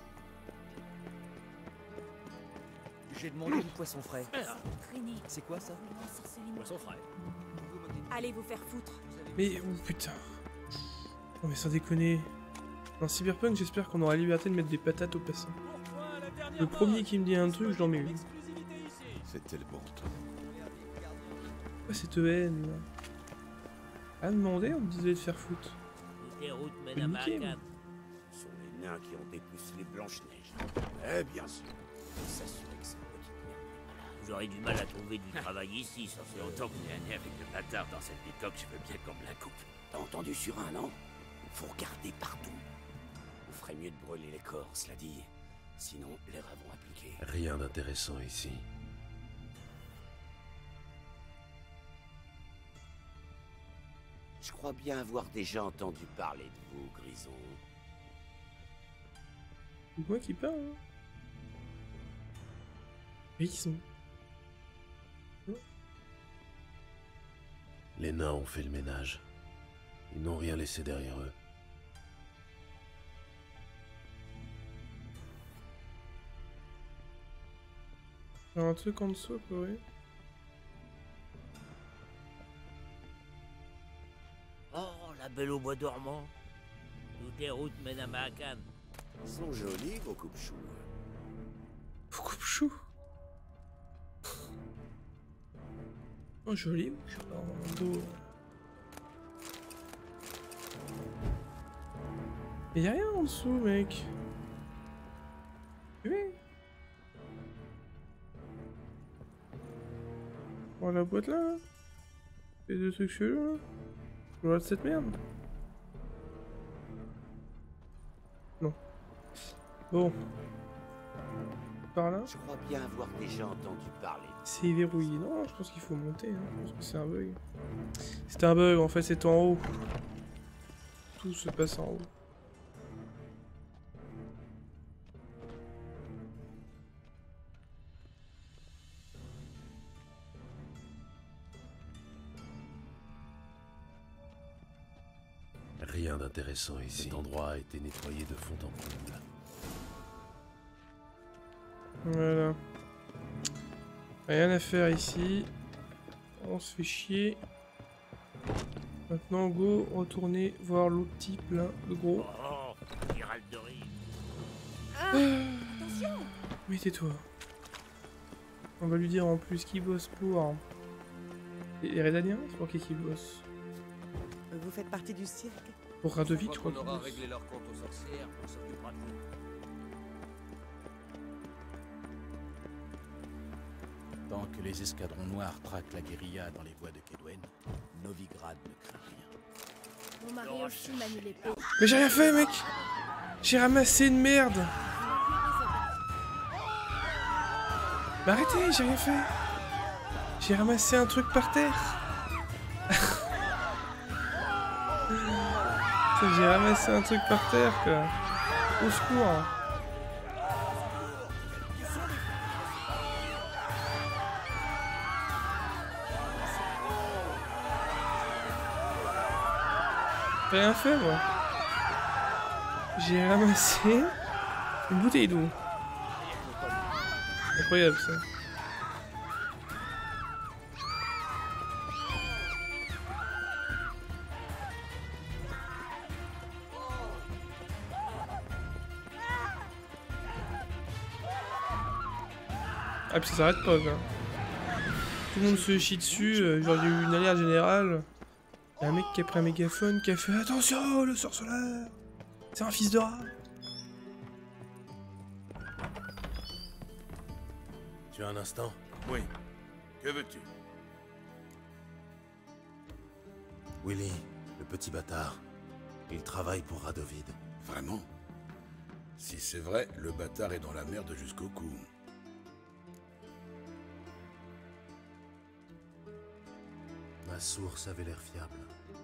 J'ai demandé du poisson frais. Traînez. C'est quoi ça? Poisson frais. Allez vous faire foutre. Mais oh putain. Non mais sans déconner. Dans Cyberpunk, j'espère qu'on aura la liberté de mettre des patates aux passants. Le premier qui me dit un truc, je l'en mets une. C'était le bon temps. Quoi cette haine là? À demander, on me disait de faire foutre. Les routes mènent à Maracane. Ce sont les nains qui ont dépucelé Blanche-Neige. Eh bien sûr. Faut s'assurer que cette petite merde n'est pas là. Vous aurez du mal à trouver du travail ici, ça fait Longtemps qu'il y a un nez avec le bâtard dans cette bitoque, je veux bien qu'on me la coupe. T'as entendu sur un, non? Faut regarder partout. Vous ferez mieux de brûler les corps, cela dit. Sinon, les rats vont appliquer. Rien d'intéressant ici. Je crois bien avoir déjà entendu parler de vous, Grison. C'est moi qui parle. Hein. Grison. Les nains ont fait le ménage. Ils n'ont rien laissé derrière eux. Il y a un truc en dessous, quoi, oui. Oh, la belle au bois dormant. Toutes les routes mènent à Maracane. Ils sont jolis, vos coupe-choux. Vos coupe-choux? Oh, joli, en dos. Mais y'a rien en dessous, mec. Oui. Oh, la boîte là, là. Les deux trucs chelous là. Je vois cette merde. Non. Bon. Par là? Je crois bien avoir déjà entendu parler. C'est verrouillé. Non, je pense qu'il faut monter. Hein. Je pense que c'est un bug. C'est un bug, en fait, c'est en haut. Tout se passe en haut. Rien d'intéressant ici. Cet endroit a été nettoyé de fond en comble. Voilà. Rien à faire ici. On se fait chier. Maintenant, go, retourner voir l'autre type là, le gros. Oh, Gérald de Rive. Attention! Mais tais-toi. On va lui dire en plus qui bosse pour. Les Redaniens? C'est pour qui bosse? Vous faites partie du cirque? Pour Radovid, je crois. On aura réglé leur compte aux sorcières, on s'occupera de vous. Tant que les escadrons noirs traquent la guérilla dans les bois de Kedwen, Novigrad ne craint rien. Mon mari aussi manie l'épée. Mais j'ai rien fait, mec! J'ai ramassé une merde! Mais arrêtez, j'ai rien fait! J'ai ramassé un truc par terre! J'ai ramassé un truc par terre, quoi! Au secours! J'ai rien fait, moi. J'ai ramassé une bouteille d'eau. Incroyable, ça. Ah, puis ça s'arrête pas, quoi. Tout le monde se chie dessus, genre il y a eu une alerte générale. Il y a un mec qui a pris un mégaphone qui a fait attention, le sorceleur! C'est un fils de rat! Tu as un instant? Oui. Que veux-tu? Willy, le petit bâtard. Il travaille pour Radovid. Vraiment? Si c'est vrai, le bâtard est dans la merde jusqu'au cou. Ma source avait l'air fiable.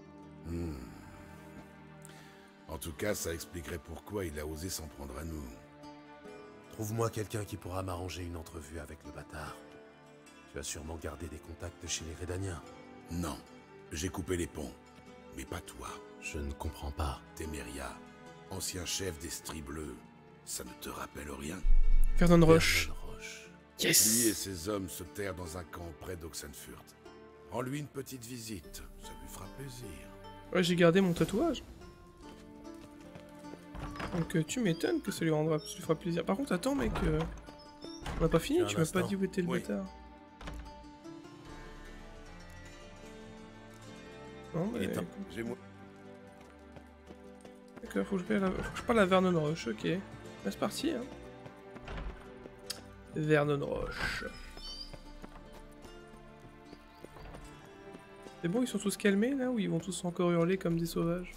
En tout cas, ça expliquerait pourquoi il a osé s'en prendre à nous. Trouve-moi quelqu'un qui pourra m'arranger une entrevue avec le bâtard. Tu as sûrement gardé des contacts chez les Redaniens. Non, j'ai coupé les ponts. Mais pas toi. Je ne comprends pas. Temeria, ancien chef des Stries Bleus, ça ne te rappelle rien? Vernon Roche. Yes! Lui et ses hommes se terrent dans un camp près d'Oxenfurt. Prends-lui une petite visite, ça lui fera plaisir. Ouais, j'ai gardé mon tatouage. Donc tu m'étonnes que ça lui fera plaisir. Par contre, attends mec, on n'a pas fini, tu m'as pas dit où était le bâtard. Non, mais... D'accord, faut que je parle à Vernon Roche, ok. Là, c'est parti, hein. Vernon Roche. C'est bon, ils sont tous calmés, là, ou ils vont tous encore hurler comme des sauvages?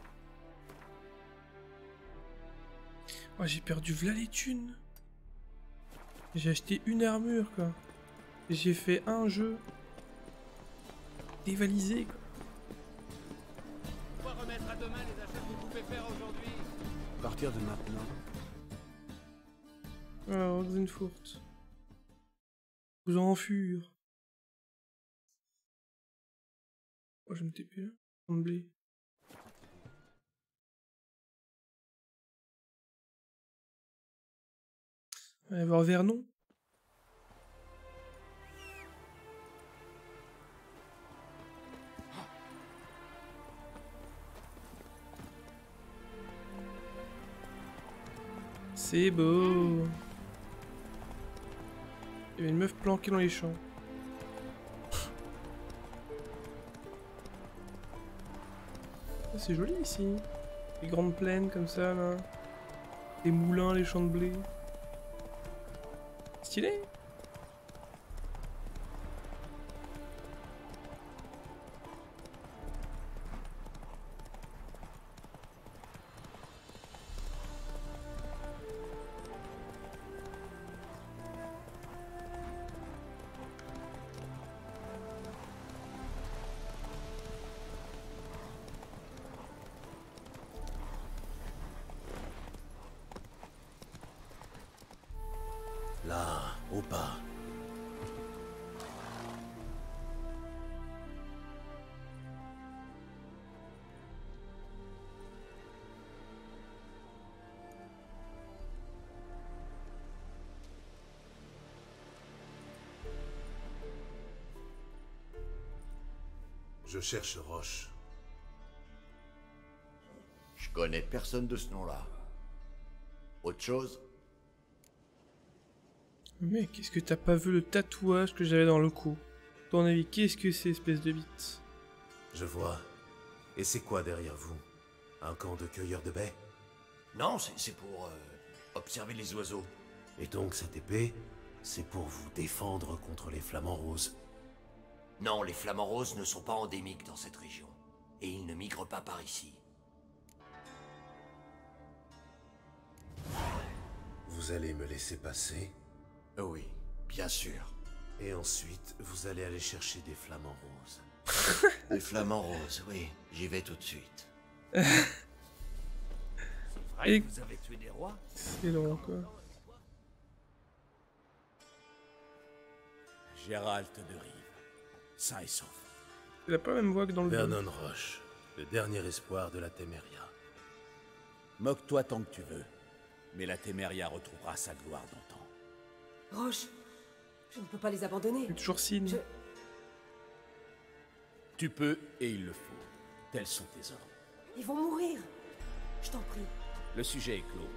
Oh, j'ai perdu v'là les thunes. J'ai acheté une armure, quoi. J'ai fait un jeu. Dévalisé, quoi. On va remettre à demain les achats que vous pouvez faire aujourd'hui. À partir de maintenant. Voilà, Oxenfurt. Vous en furent. Oh, je me TP là. En blé. On va voir Vernon. C'est beau. Il y avait une meuf planquée dans les champs. Ah, c'est joli ici. Les grandes plaines comme ça là. Les moulins, les champs de blé. Stylé. Je cherche Roche. Je connais personne de ce nom-là. Autre chose? Mec, est-ce que t'as pas vu le tatouage que j'avais dans le cou? À ton avis, qu'est-ce que c'est, espèce de bite? Je vois. Et c'est quoi derrière vous? Un camp de cueilleurs de baies? Non, c'est pour observer les oiseaux. Et donc cette épée, c'est pour vous défendre contre les flamants roses? Non, les flamants roses ne sont pas endémiques dans cette région. Et ils ne migrent pas par ici. Vous allez me laisser passer? Oui, bien sûr. Et ensuite, vous allez aller chercher des flamants roses. Des flamants roses, oui. J'y vais tout de suite. C'est vrai que vous avez tué des rois? C'est long, quoi. Gérald de Rive, sain et sauf. Il a pas la même voix que dans le Vernon Roche, le dernier espoir de la Téméria. Moque-toi tant que tu veux, mais la Téméria retrouvera sa gloire d'antan. Roche, je ne peux pas les abandonner. C'est toujours signe. Tu peux et il le faut. Tels sont tes ordres. Ils vont mourir. Je t'en prie. Le sujet est clos.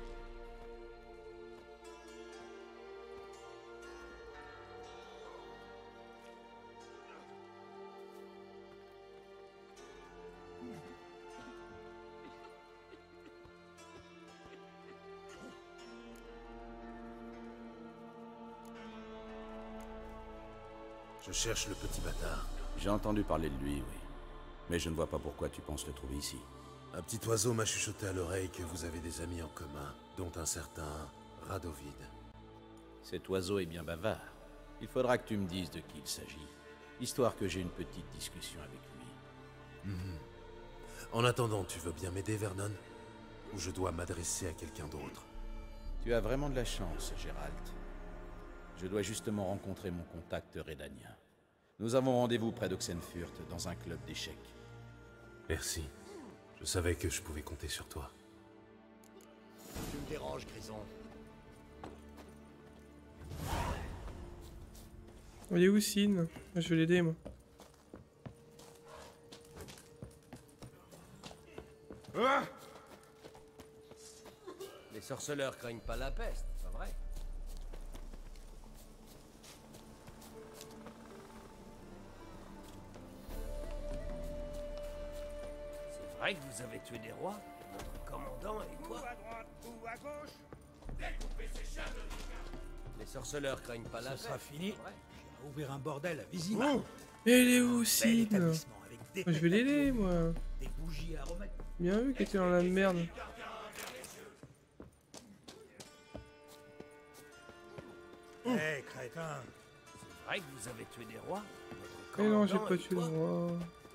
Je cherche le petit bâtard. J'ai entendu parler de lui, oui. Mais je ne vois pas pourquoi tu penses le trouver ici. Un petit oiseau m'a chuchoté à l'oreille que vous avez des amis en commun, dont un certain Radovid. Cet oiseau est bien bavard. Il faudra que tu me dises de qui il s'agit, histoire que j'ai une petite discussion avec lui. En attendant, tu veux bien m'aider, Vernon? Ou je dois m'adresser à quelqu'un d'autre? Tu as vraiment de la chance, Gérald. Je dois justement rencontrer mon contact rédanien. Nous avons rendez-vous près d'Oxenfurt, dans un club d'échecs. Merci. Je savais que je pouvais compter sur toi. Tu me déranges, Grison. Il est où, Sin? Je vais l'aider, moi. Les sorceleurs craignent pas la peste, c'est pas vrai? C'est vrai que vous avez tué des rois? Notre commandant et toi? Ou à droite, ou à gauche. Les sorceleurs craignent pas la peste. Ce sera fini. c'est vrai? J'irai ouvrir un bordel à Vizima. Mais il est où, Bel Sin? établissement avec des Moi, je vais l'aider, fêtes à moi. Des bougies aromatiques. Bien vu qu'il était dans la merde. Hé, crétin. C'est vrai que vous avez tué des rois? Notre Mais non, j'ai commandant pas et tué le toi? roi.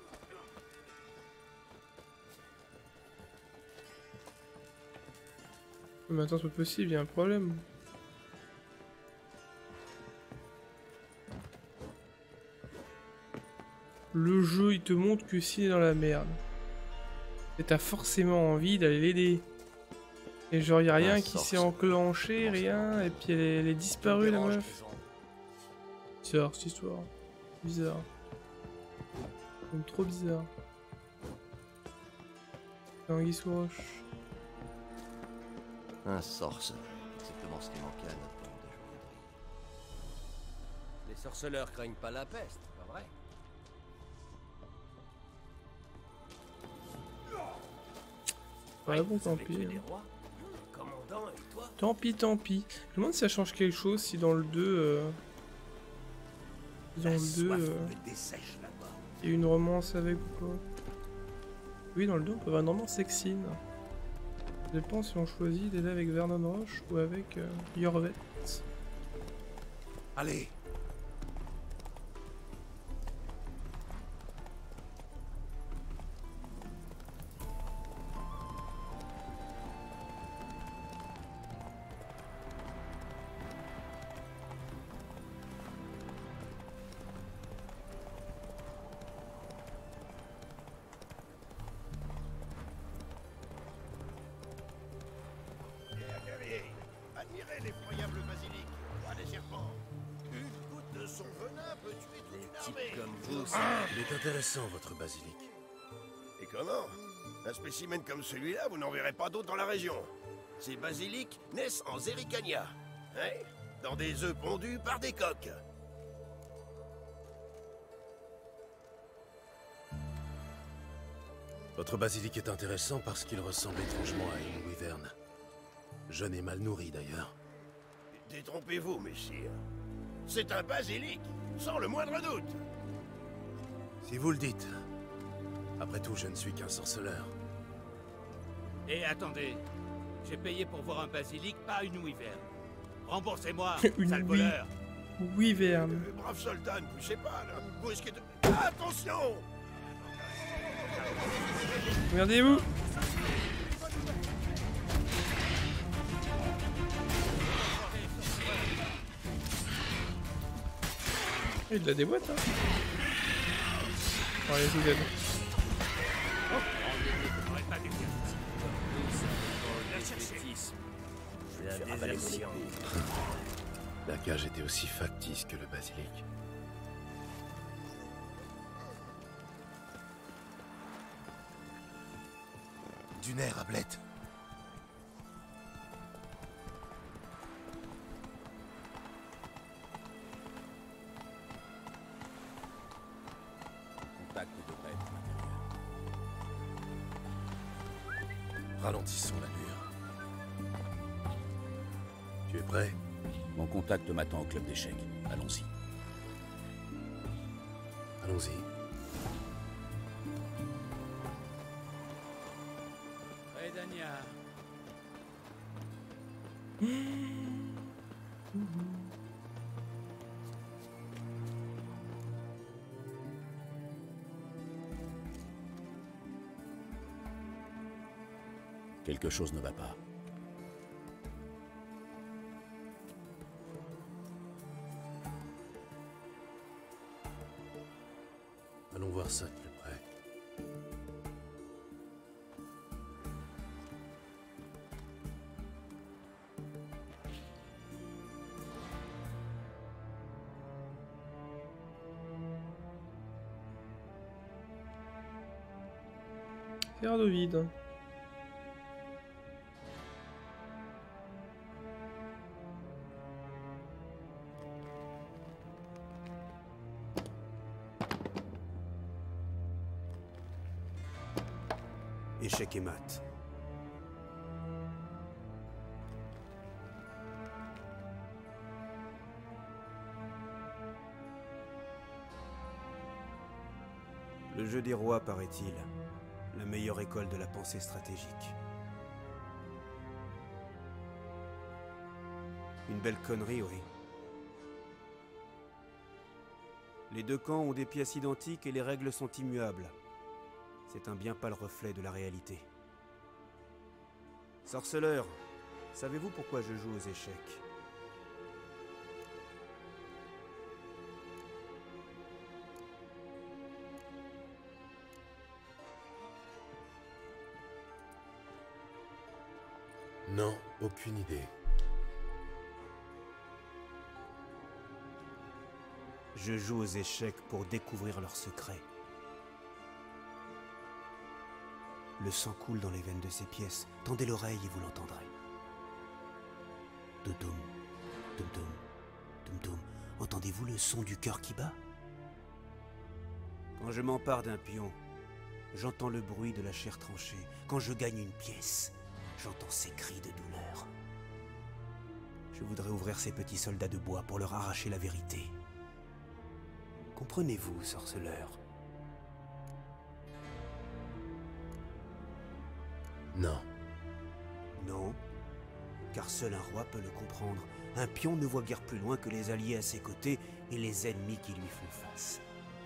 Mais attends, c'est pas possible, il y a un problème. Le jeu, il te montre que s'il est dans la merde. Et t'as forcément envie d'aller l'aider. Et genre, y a rien qui s'est enclenché, rien, et puis elle est disparue, la meuf. Bizarre, cette histoire. Bizarre. Même trop bizarre. Tanguy sous roche. Un sorceleur. Exactement ce qui manquait à notre bande de joaillerie. Les sorceleurs craignent pas la peste, c'est pas vrai? Ouais, bon, tant pis. Des rois? Notre commandant et toi? Tant pis, tant pis. Je me demande si ça change quelque chose, si dans le 2... Dans le 2... Il y a une romance avec ou quoi. Oui, dans le 2, on peut avoir une romance sexine. Ça dépend si on choisit d'aider avec Vernon Roche ou avec Yorvet. Allez. Admirez l'effroyable basilic, roi des serpents. Une son venin peut tuer toute une Type armée. comme vous, ça... Il est intéressant, votre basilic. Et comment? Un spécimen comme celui-là, vous n'en verrez pas d'autres dans la région. Ces basilics naissent en Zerrikania. Hein? Dans des œufs pondus par des coqs. Votre basilic est intéressant parce qu'il ressemble étrangement à une wyvern. Jeune et mal nourri, d'ailleurs. Détrompez-vous, messire. C'est un basilic, sans le moindre doute. Si vous le dites. Après tout, je ne suis qu'un sorceleur. Et attendez, j'ai payé pour voir un basilic, pas une wyvern. Remboursez-moi, sale voleur. Wyvern. Brave soldat, ne poussez pas, là. Vous risquez de... Attention! Regardez-vous. Il a des boîtes, hein. Oh, les Zougan. La cage était aussi factice que le basilic. Du nerf, Ablette. Contact devrait être à l'intérieur. Ralentissons l'allure. Tu es prêt? Mon contact m'attend au club d'échecs. Allons-y. Allons-y. Redania. Quelque chose ne va pas. Allons voir ça de plus près. Terre de vide. Échec et mat. Le jeu des rois, paraît-il, la meilleure école de la pensée stratégique. Une belle connerie, oui. Les deux camps ont des pièces identiques et les règles sont immuables. C'est un bien pâle reflet de la réalité. Sorceleur, savez-vous pourquoi je joue aux échecs? Non, aucune idée. Je joue aux échecs pour découvrir leurs secrets. Le sang coule dans les veines de ces pièces. Tendez l'oreille et vous l'entendrez. Doudoum, doudoum, doudoum. Entendez-vous le son du cœur qui bat? Quand je m'empare d'un pion, j'entends le bruit de la chair tranchée. Quand je gagne une pièce, j'entends ces cris de douleur. Je voudrais ouvrir ces petits soldats de bois pour leur arracher la vérité. Comprenez-vous, sorceleur? Non. Non, car seul un roi peut le comprendre. Un pion ne voit guère plus loin que les alliés à ses côtés et les ennemis qui lui font face.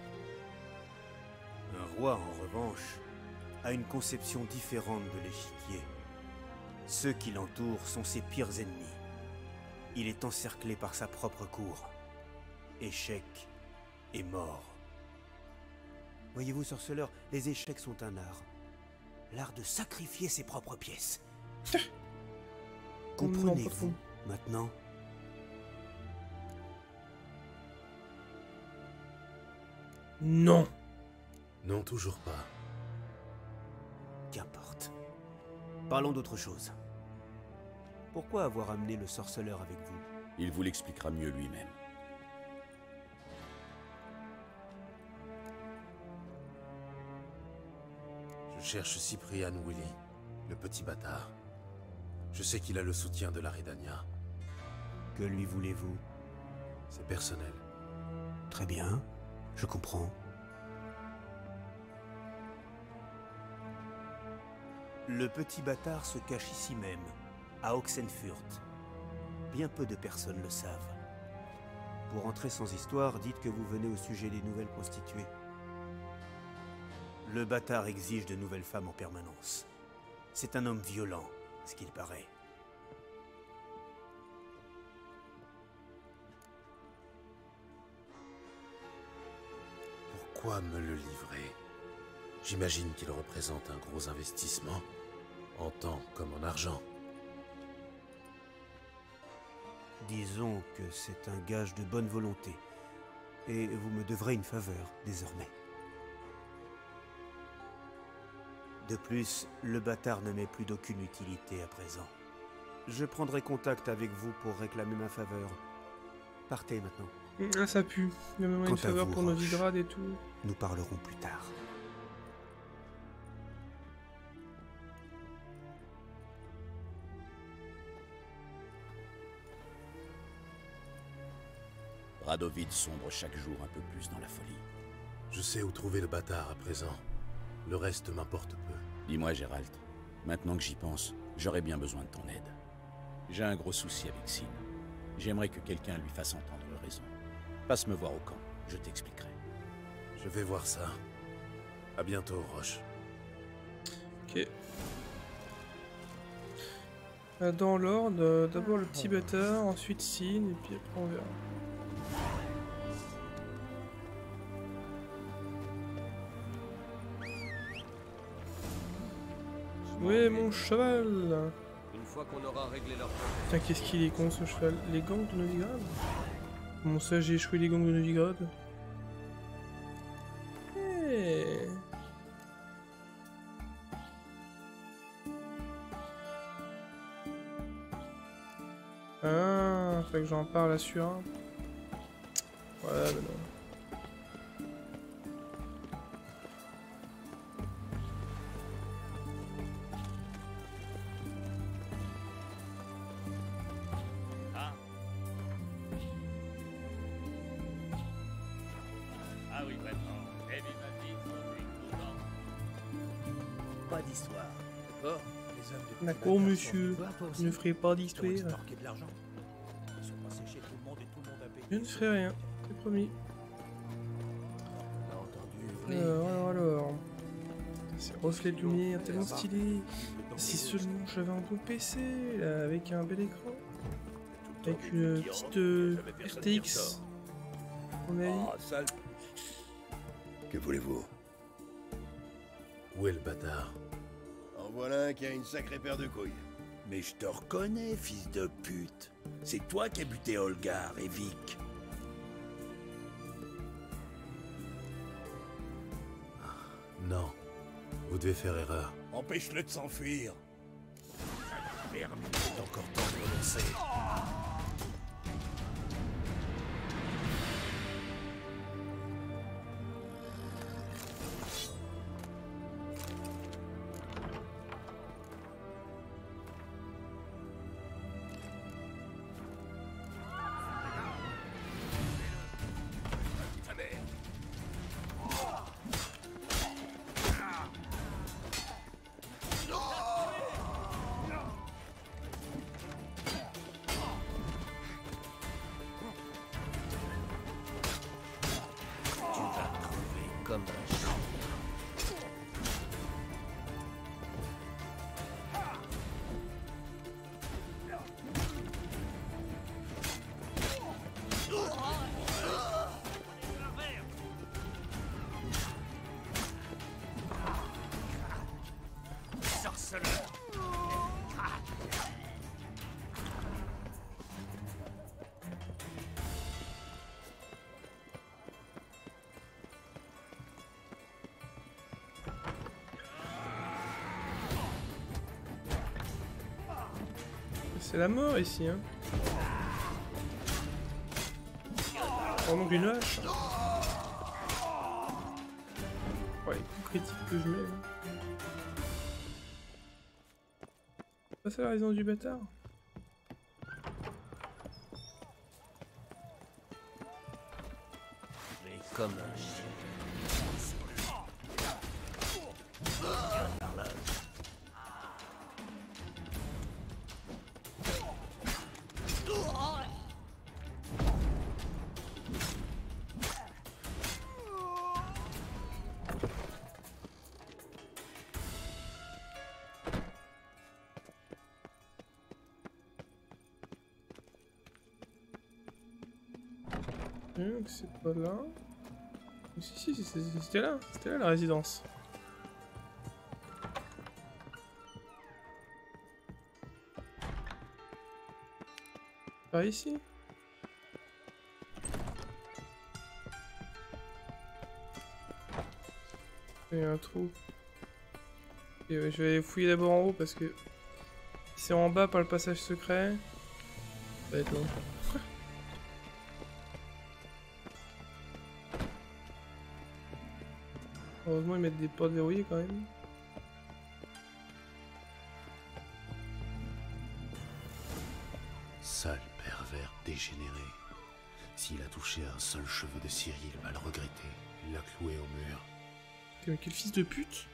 Un roi, en revanche, a une conception différente de l'échiquier. Ceux qui l'entourent sont ses pires ennemis. Il est encerclé par sa propre cour. Échec et mort. Voyez-vous, sorceleur, les échecs sont un art. L'art de sacrifier ses propres pièces. Comprenez-vous maintenant? Non. Non, toujours pas. Qu'importe. Parlons d'autre chose. Pourquoi avoir amené le sorceleur avec vous? Il vous l'expliquera mieux lui-même. Je cherche Cyprian Willy, le petit bâtard. Je sais qu'il a le soutien de la Redania. Que lui voulez-vous? C'est personnel. Très bien, je comprends. Le petit bâtard se cache ici même, à Oxenfurt. Bien peu de personnes le savent. Pour entrer sans histoire, dites que vous venez au sujet des nouvelles prostituées. Le bâtard exige de nouvelles femmes en permanence. C'est un homme violent, ce qu'il paraît. Pourquoi me le livrer? J'imagine qu'il représente un gros investissement, en temps comme en argent. Disons que c'est un gage de bonne volonté. Et vous me devrez une faveur, désormais. De plus, le bâtard ne m'est plus d'aucune utilité à présent. Je prendrai contact avec vous pour réclamer ma faveur. Partez maintenant. Ah, ça pue. Il y a même une faveur pour Novigrad et tout. Nous parlerons plus tard. Radovid sombre chaque jour un peu plus dans la folie. Je sais où trouver le bâtard à présent. Le reste m'importe peu. Dis-moi, Gérald, maintenant que j'y pense, j'aurais bien besoin de ton aide. J'ai un gros souci avec Sin. J'aimerais que quelqu'un lui fasse entendre raison. Passe me voir au camp, je t'expliquerai. Je vais voir ça. À bientôt, Roche. Ok. Dans l'ordre, d'abord le petit bâtard, ensuite Sin, et puis après on verra. Ouais, mon cheval. Une fois qu'on aura réglé leur Putain, qu'est-ce qu'il est con ce cheval. Les gangs de Novigrad? Comment ça, j'ai échoué les gangs de Novigrad? Hey. Ah, faut que j'en parle à Surin. Ouais, mais non. D'accord, monsieur. Je ne ferai pas d'histoire. Je ne ferai rien, c'est promis. Alors. C'est reflet de lumière tellement stylé. Si seulement j'avais un bon PC, là, avec un bel écran. Avec une petite RTX. On a dit. Que voulez-vous? Où est le bâtard? En voilà un qui a une sacrée paire de couilles. Mais je te reconnais, fils de pute. C'est toi qui as buté Olgar et Vic. Non. Vous devez faire erreur. Empêche-le de s'enfuir. Merde, c'est encore temps de renoncer. C'est la mort ici, hein. Pendant qu'une hache. Ouais, les coups critiques que je mets. Là. C'est pas ça la résidence du bâtard? Mais comme un chien. C'est pas là. Si, c'était là. C'était là la résidence. Par ici. Il y a un trou. Et ouais, je vais aller fouiller d'abord en haut parce que si c'est en bas par le passage secret, ça va être long. Heureusement ils mettent des portes verrouillées quand même. Sale pervers dégénéré. S'il a touché un seul cheveu de Ciri, il va le regretter. Il l'a cloué au mur. Mais quel fils de pute!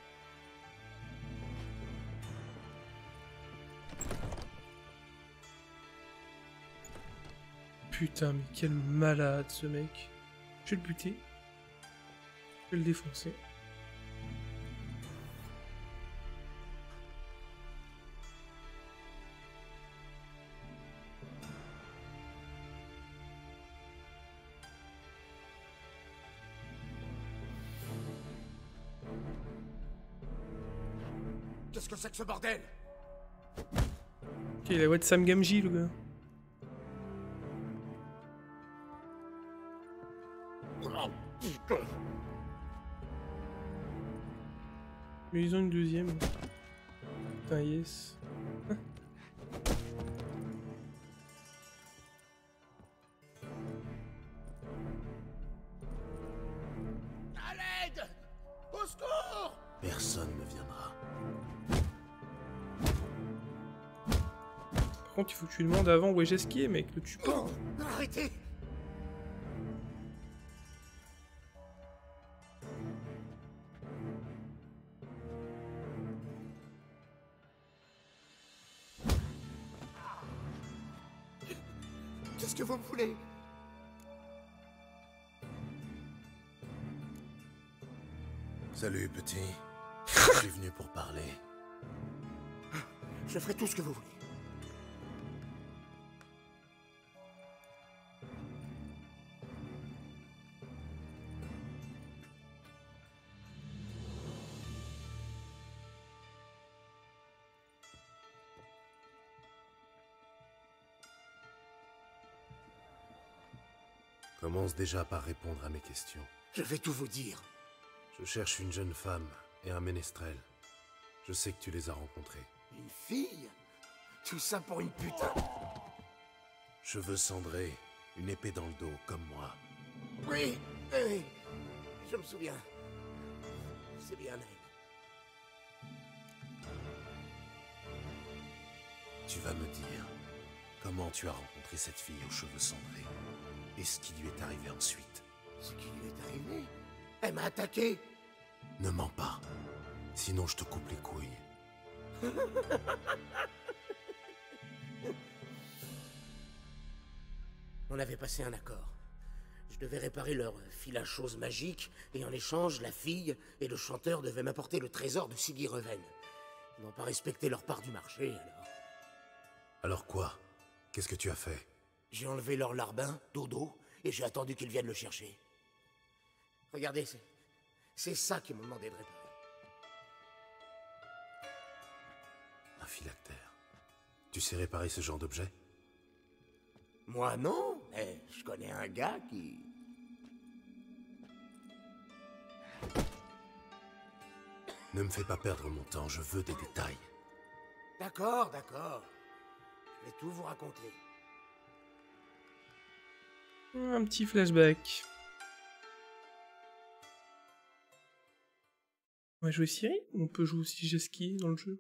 Putain, mais quel malade ce mec. Je vais le buter. Je vais le défoncer. Qu'est-ce que c'est que ce bordel? Ok, il a what Sam Gamgee le gars. Mais ils ont une deuxième. Putain, yes. À l'aide! Au secours! Personne ne viendra. Par contre, il faut que tu lui demandes avant où est Jesquier, mec. Le tue pas. Arrêtez! Qu'est-ce que vous me voulez? Salut, petit. Je suis venu pour parler. Je ferai tout ce que vous voulez. Commence déjà par répondre à mes questions. Je vais tout vous dire. Je cherche une jeune femme et un ménestrel. Je sais que tu les as rencontrés. Une fille? Tout ça pour une putain? Cheveux cendrés, une épée dans le dos, comme moi. Oui, oui, je me souviens. C'est bien elle. Tu vas me dire comment tu as rencontré cette fille aux cheveux cendrés et ce qui lui est arrivé ensuite. Ce qui lui est arrivé? Elle m'a attaqué. Ne mens pas, sinon je te coupe les couilles. On avait passé un accord. Je devais réparer leur fil à choses magique, et en échange, la fille et le chanteur devaient m'apporter le trésor de Sigi Reven. Ils n'ont pas respecté leur part du marché, alors. Alors quoi? Qu'est-ce que tu as fait? J'ai enlevé leur larbin, Dodo, et j'ai attendu qu'ils viennent le chercher. Regardez, c'est ça qu'ils m'ont demandé de réparer. Un phylactère. Tu sais réparer ce genre d'objet? Moi non, mais je connais un gars qui... Ne me fais pas perdre mon temps, je veux des détails. D'accord, d'accord. Je vais tout vous raconter. Un petit flashback. On va jouer Ciri ou on peut jouer aussi Jesky dans le jeu?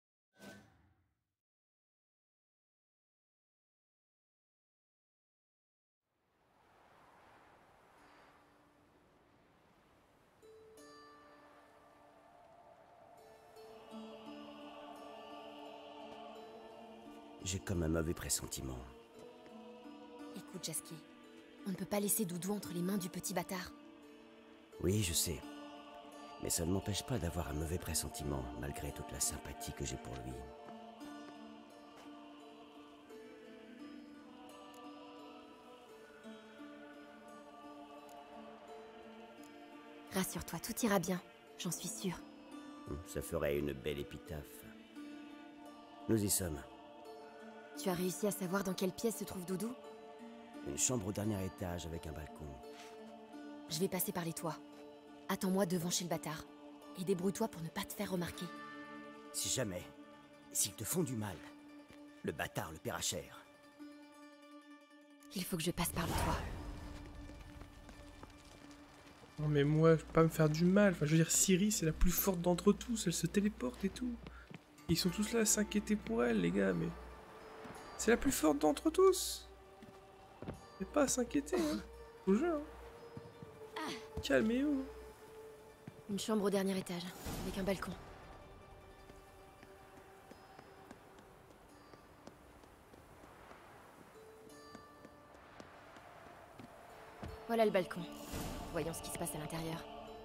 J'ai comme un mauvais pressentiment. Écoute, Jasky, on ne peut pas laisser Doudou entre les mains du petit bâtard. Oui, je sais. Mais ça ne m'empêche pas d'avoir un mauvais pressentiment, malgré toute la sympathie que j'ai pour lui. Rassure-toi, tout ira bien, j'en suis sûre. Ça ferait une belle épitaphe. Nous y sommes. Tu as réussi à savoir dans quelle pièce se trouve Doudou? Une chambre au dernier étage avec un balcon. Je vais passer par les toits. Attends-moi devant chez le bâtard. Et débrouille-toi pour ne pas te faire remarquer. Si jamais, s'ils te font du mal, le bâtard le paiera cher. Il faut que je passe par le toit. Non mais moi, je peux pas me faire du mal. Enfin, je veux dire, Ciri, c'est la plus forte d'entre tous. Elle se téléporte et tout. Ils sont tous là à s'inquiéter pour elle, les gars, mais... C'est la plus forte d'entre tous. Y'a pas à s'inquiéter, hein. Au jeu, hein. Calmez-vous. Une chambre au dernier étage, avec un balcon. Voilà le balcon. Voyons ce qui se passe à l'intérieur.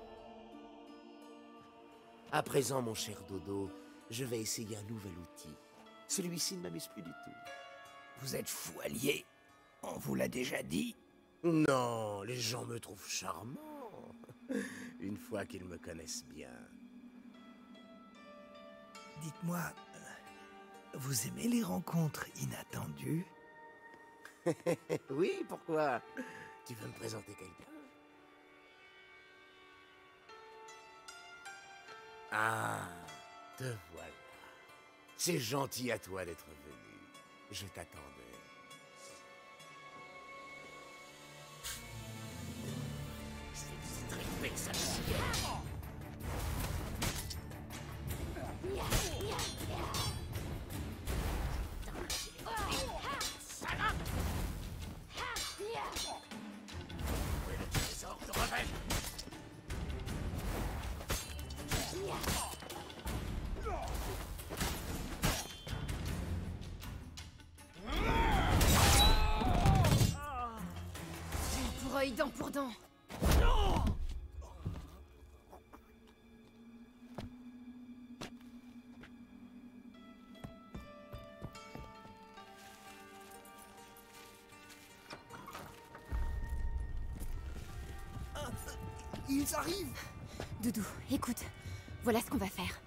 À présent, mon cher Dodo, je vais essayer un nouvel outil. Celui-ci ne m'amuse plus du tout. Vous êtes fou allié. On vous l'a déjà dit. Non, les gens me trouvent charmant. Une fois qu'ils me connaissent bien. Dites-moi, vous aimez les rencontres inattendues? Oui, pourquoi? Tu veux me présenter quelqu'un? Ah, te voilà. C'est gentil à toi d'être venu. Je t'attendais. C'est très ça. Pour œil, dent pour dent. Ils arrivent! Doudou, écoute, voilà ce qu'on va faire.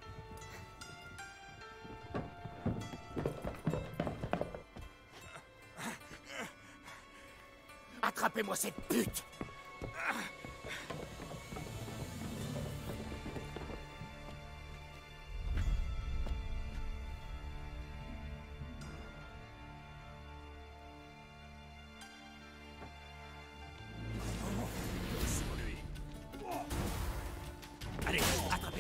Attrapez-moi cette pute! Allez, attrapez!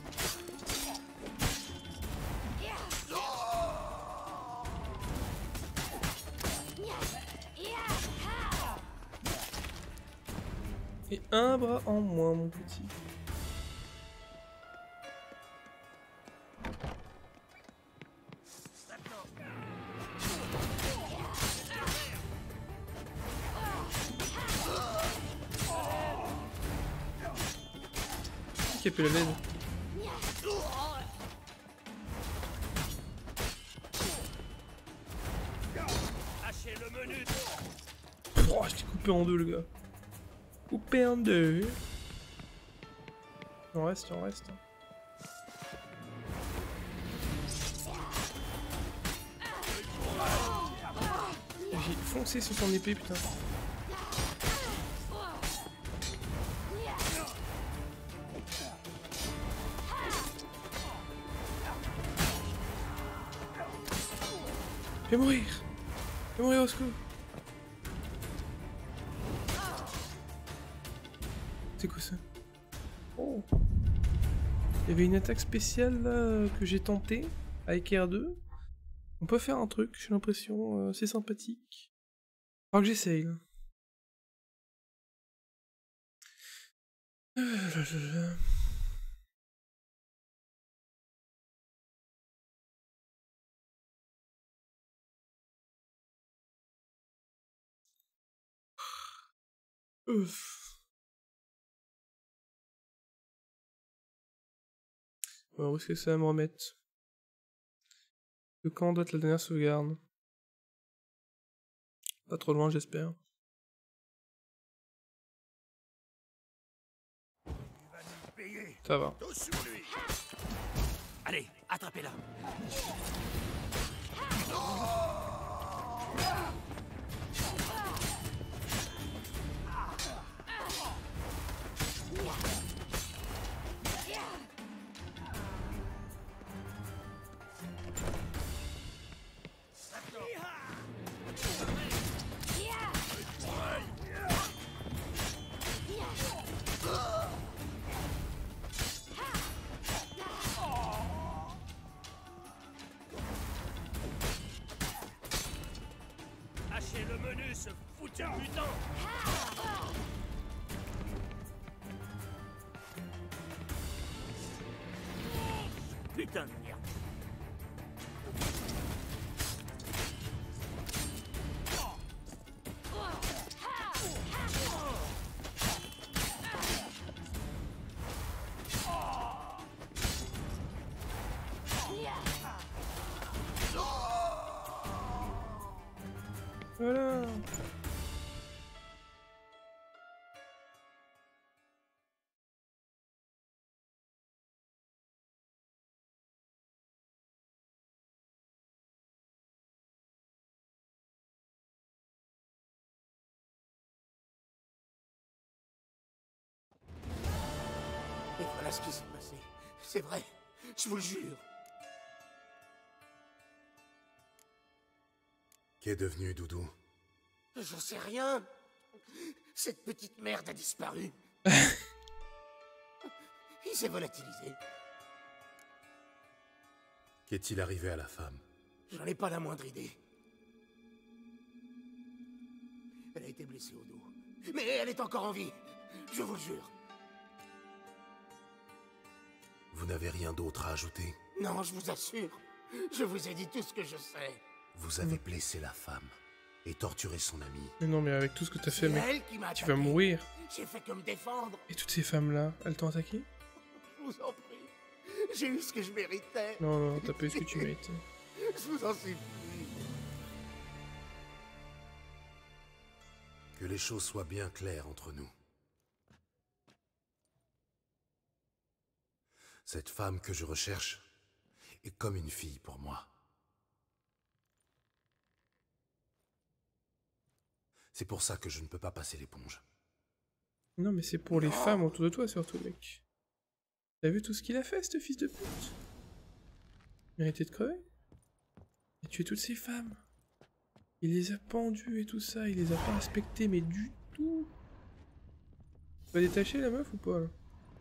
Et un bras en moins, mon petit. Qui a pu la laine? Lâchez le menu! Oh, je t'ai coupé en deux, le gars. Coupé en deux. Il en reste, il en reste. J'ai foncé sur son épée, putain. Fais mourir. Fais mourir au secours. C'est quoi ça? Oh. Il y avait une attaque spéciale là, que j'ai tentée avec R2. On peut faire un truc, j'ai l'impression, c'est sympathique. Faut que j'essaye là. Ouf. Alors, où est-ce que ça va me remettre? Le camp doit être la dernière sauvegarde. Pas trop loin, j'espère. Ça va. Allez, attrapez-la. Lâchez le menu, ce foutu mutant. Putain de merde. Voilà. Et voilà ce qui s'est passé. C'est vrai, je vous le jure. Qu'est devenu Doudou? J'en sais rien. Cette petite merde a disparu. Il s'est volatilisé. Qu'est-il arrivé à la femme? J'en ai pas la moindre idée. Elle a été blessée au dos. Mais elle est encore en vie. Je vous le jure. Vous n'avez rien d'autre à ajouter? Non, je vous assure. Je vous ai dit tout ce que je sais. Vous avez blessé la femme et torturé son ami. Mais non, mais avec tout ce que t'as fait, C'est mec, elle qui m'a tu vas attaqué. mourir. J'ai fait que me défendre. Et toutes ces femmes-là, elles t'ont attaqué? Je vous en prie. J'ai eu ce que je méritais. Non, non, t'as pas eu ce que tu méritais. Je vous en supplie. Que les choses soient bien claires entre nous. Cette femme que je recherche est comme une fille pour moi. C'est pour ça que je ne peux pas passer l'éponge. Non, mais c'est pour les femmes autour de toi, surtout, mec. T'as vu tout ce qu'il a fait, ce fils de pute? Mérité de crever. Il a tué toutes ces femmes. Il les a pendues et tout ça, il les a pas respectées, mais du tout. Tu vas détacher la meuf ou pas, là?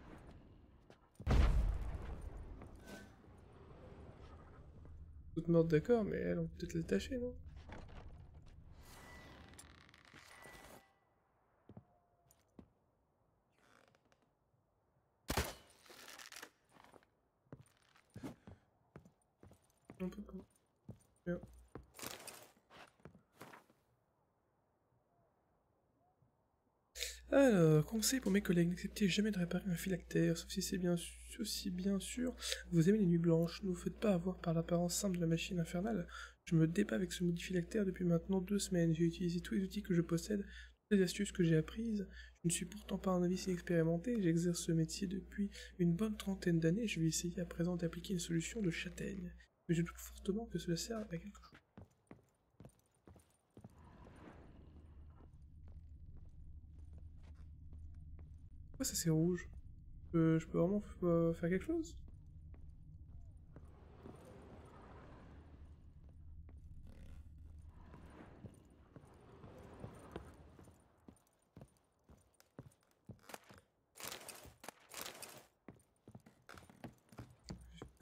Toute morte, d'accord, mais elle, on peut peut-être la détacher, non? On peut pas. Bien. Alors, conseil pour mes collègues, n'acceptez jamais de réparer un phylactère, sauf si c'est bien sûr vous aimez les nuits blanches. Ne vous faites pas avoir par l'apparence simple de la machine infernale. Je me débat avec ce maudit phylactère depuis maintenant 2 semaines. J'ai utilisé tous les outils que je possède, toutes les astuces que j'ai apprises. Je ne suis pourtant pas un novice inexpérimenté, j'exerce ce métier depuis une bonne 30aine d'années. Je vais essayer à présent d'appliquer une solution de châtaigne. Mais je doute fortement que cela serve à quelque chose. Pourquoi ça c'est rouge? Je peux vraiment faire quelque chose?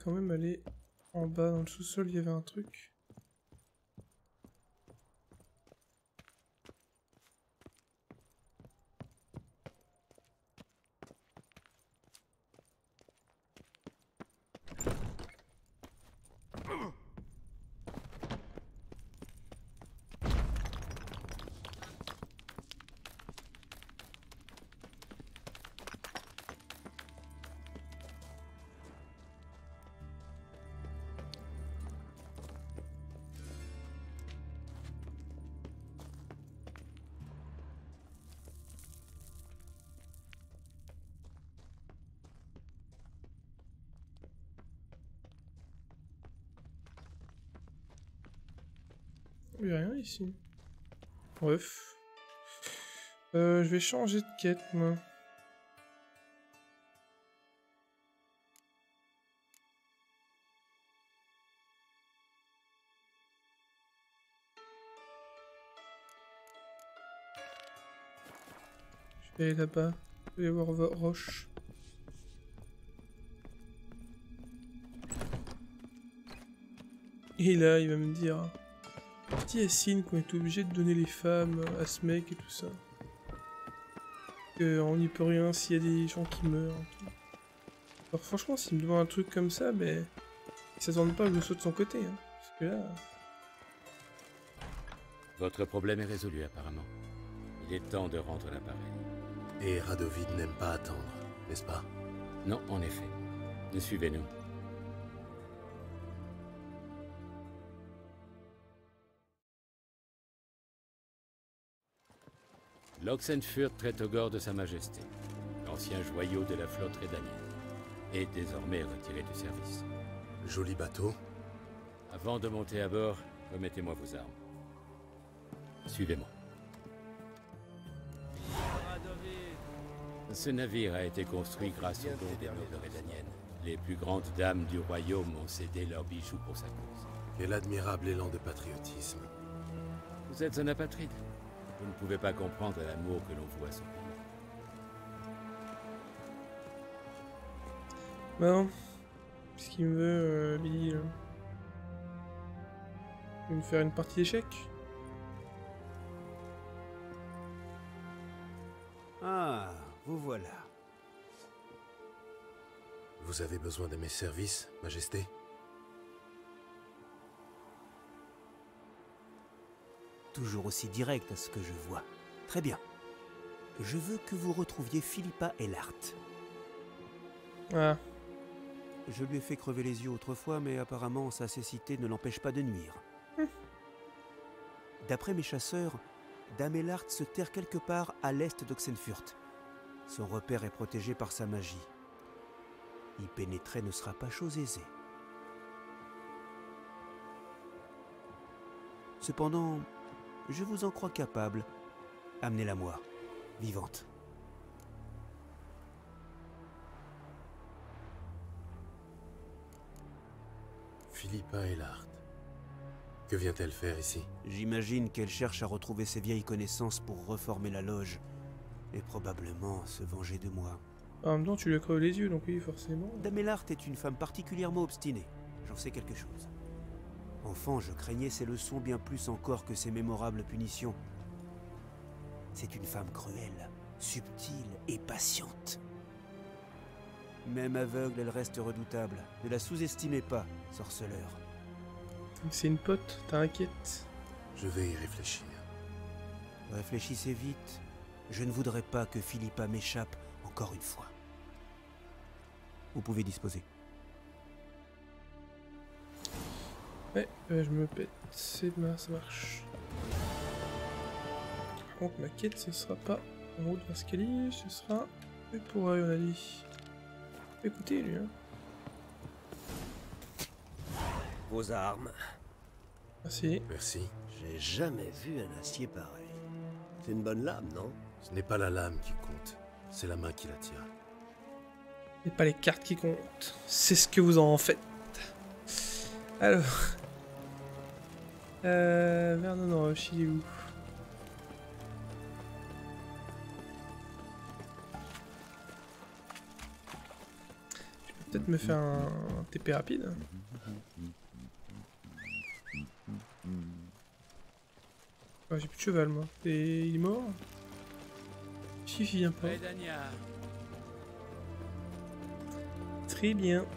quand même aller en bas dans le sous-sol, il y avait un truc. Il n'y a rien ici. Bref. Je vais changer de quête, moi. Je vais aller là-bas. Je vais aller voir Roche. Et là, il va me dire... Petit Yassine qu'on est obligé de donner les femmes à ce mec et tout ça. On n'y peut rien s'il y a des gens qui meurent. Alors franchement, s'il me demande un truc comme ça, ben... Ça se demande pas que je saute de son côté. Hein, parce que là... Votre problème est résolu apparemment. Il est temps de rendre l'appareil. Et Radovid n'aime pas attendre, n'est-ce pas? Non, en effet. Suivez-nous. L'Oxenfurt Tretogor de Sa Majesté, l'ancien joyau de la flotte redanienne, est désormais retiré du service. Joli bateau. Avant de monter à bord, remettez-moi vos armes. Suivez-moi. Ce navire a été construit grâce aux dons des nobles redaniennes. Les plus grandes dames du royaume ont cédé leurs bijoux pour sa cause. Quel admirable élan de patriotisme. Vous êtes un apatride. Vous ne pouvez pas comprendre l'amour que l'on voit à son pays. Bah non. Qu'est-ce qu'il me veut, lui Il veut me faire une partie d'échecs? Ah, vous voilà. Vous avez besoin de mes services, Majesté? Toujours aussi direct à ce que je vois. Très bien. Je veux que vous retrouviez Philippa Eilhart. Ah. Je lui ai fait crever les yeux autrefois, mais apparemment sa cécité ne l'empêche pas de nuire. D'après mes chasseurs, Dame Eilhart se terre quelque part à l'est d'Oxenfurt. Son repère est protégé par sa magie. Y pénétrer ne sera pas chose aisée. Cependant, je vous en crois capable. Amenez-la moi, vivante. Philippa Eilhart. Que vient-elle faire ici? J'imagine qu'elle cherche à retrouver ses vieilles connaissances pour reformer la loge. Et probablement se venger de moi. En même temps, tu lui as crevé les yeux, donc oui, forcément. Dame Eilhart est une femme particulièrement obstinée. J'en sais quelque chose. Enfant, je craignais ses leçons bien plus encore que ses mémorables punitions. C'est une femme cruelle, subtile et patiente. Même aveugle, elle reste redoutable. Ne la sous-estimez pas, sorceleur. C'est une pote, t'inquiète. Je vais y réfléchir. Réfléchissez vite. Je ne voudrais pas que Philippa m'échappe encore une fois. Vous pouvez disposer. Ouais, je me pète. C'est bien, ça marche. Par contre, ma quête, ce sera pas en haut de l'escalier, ce sera pour elle, on a dit. Écoutez, lui, hein. Vos armes. Merci. Merci. J'ai jamais vu un acier pareil. C'est une bonne lame, non? Ce n'est pas la lame qui compte, c'est la main qui la tient. Et pas les cartes qui comptent. C'est ce que vous en faites. Alors. Vernon Roche, il est où? Je peux Peut-être me faire un TP rapide. Oh, j'ai plus de cheval moi. Et il est mort. Chiffy vient pas. Très bien. De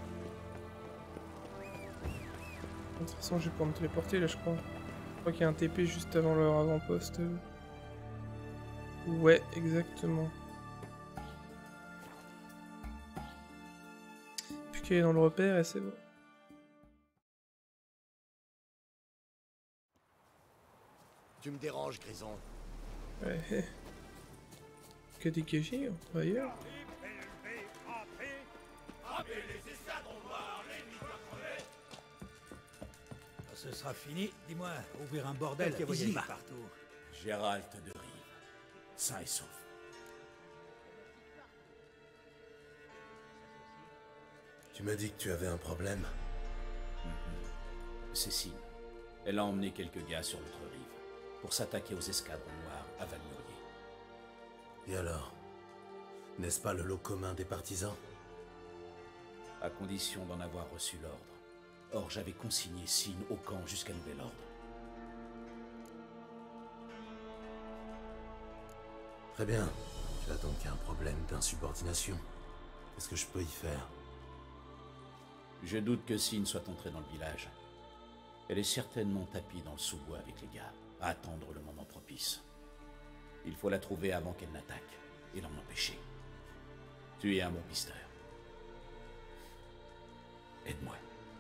toute façon, je vais pouvoir me téléporter là, je crois. Je crois qu'il y a un TP juste avant leur avant-poste. Ouais, exactement. Plus qu'elle est dans le repère et c'est bon. Tu me déranges, Grison. Ouais. Que dégager, on va ailleurs. Quand ce sera fini, dis-moi, ouvrir un bordel qui a voyagé partout. Gérald de Rive, sain et sauf. Tu m'as dit que tu avais un problème. Cécile, elle a emmené quelques gars sur l'autre rive pour s'attaquer aux escadrons noirs à Valmurier. Et alors? N'est-ce pas le lot commun des partisans? À condition d'en avoir reçu l'ordre. Or, j'avais consigné Sin au camp jusqu'à nouvel ordre. Très bien. Tu as donc un problème d'insubordination. Qu'est-ce que je peux y faire? Je doute que Sin soit entrée dans le village. Elle est certainement tapie dans le sous-bois avec les gars, à attendre le moment propice. Il faut la trouver avant qu'elle n'attaque, et l'en empêcher. Tu es un bon pisteur. Aide-moi.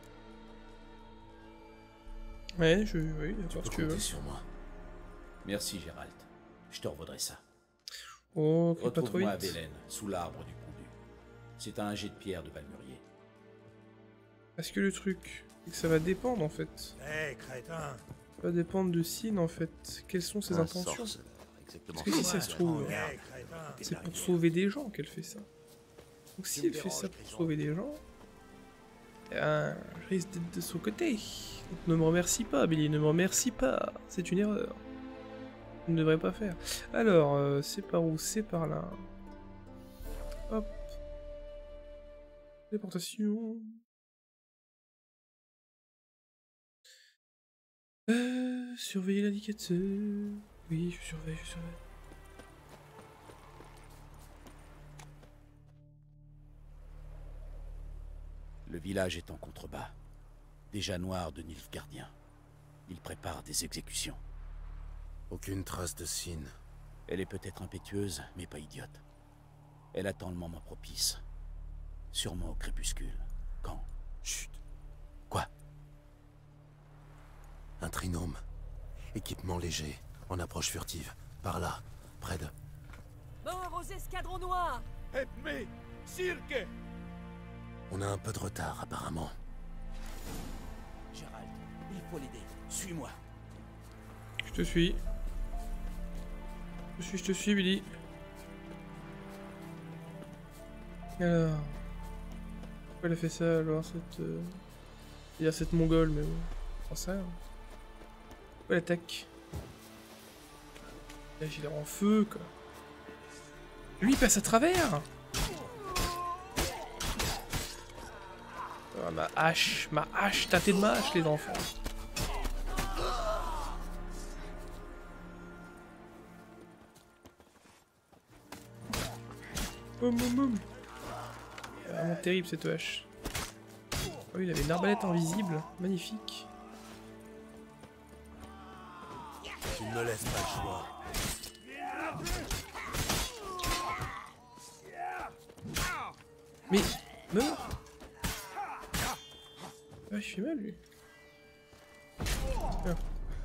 Ouais, oui, d'accord, tu si peux tu veux. sur moi. Merci, Gérald. Je te revaudrai ça. Oh, fais pas trop Retrouve-moi à vite. Vélène, sous l'arbre du pendu. C'est un jet de pierre de Valmurier. Parce que le truc, c'est que ça va dépendre en fait. Hé, crétin! Ça va dépendre de Sin en fait. Quelles sont ses Un intentions? sorceleur, exactement. Parce que si ça se trouve, Hey, crétin! c'est pour sauver des gens qu'elle fait ça. Donc si Tu me elle fait ça déranges, pour sauver des gens, je risque d'être de son côté. Donc ne me remercie pas, Billy, ne me remercie pas. C'est une erreur. Je ne devrais pas faire. Alors, c'est par où? C'est par là. Hop. Téléportation. Surveiller l'indicateur. Oui, je surveille, je surveille. Le village est en contrebas. Déjà noir de Nilfgaardiens. Il prépare des exécutions. Aucune trace de Sin. Elle est peut-être impétueuse, mais pas idiote. Elle attend le moment propice. Sûrement au crépuscule. Quand? Chut. Quoi? Un trinôme. Équipement léger, en approche furtive. Par là, près de... Mort aux escadrons noirs! Aide-moi, Cirque! On a un peu de retard, apparemment. Gérald, il faut l'aider. Suis-moi. Je te suis. Je te suis, Billy. Alors... Pourquoi elle a fait ça alors, cette... Il y a cette mongole, mais bon... Pas ça. Pourquoi elle attaque? Là, j'ai l'air en feu, quoi. Lui, il passe à travers! Ah, ma hache, tâtez de ma hache, les enfants. Boum, boum, boum. C'est vraiment terrible cette hache. Oh, il avait une arbalète invisible, magnifique. Tu ne me laisses pas le choix. Mais, meurs! Ah, il fait mal, lui. Ah.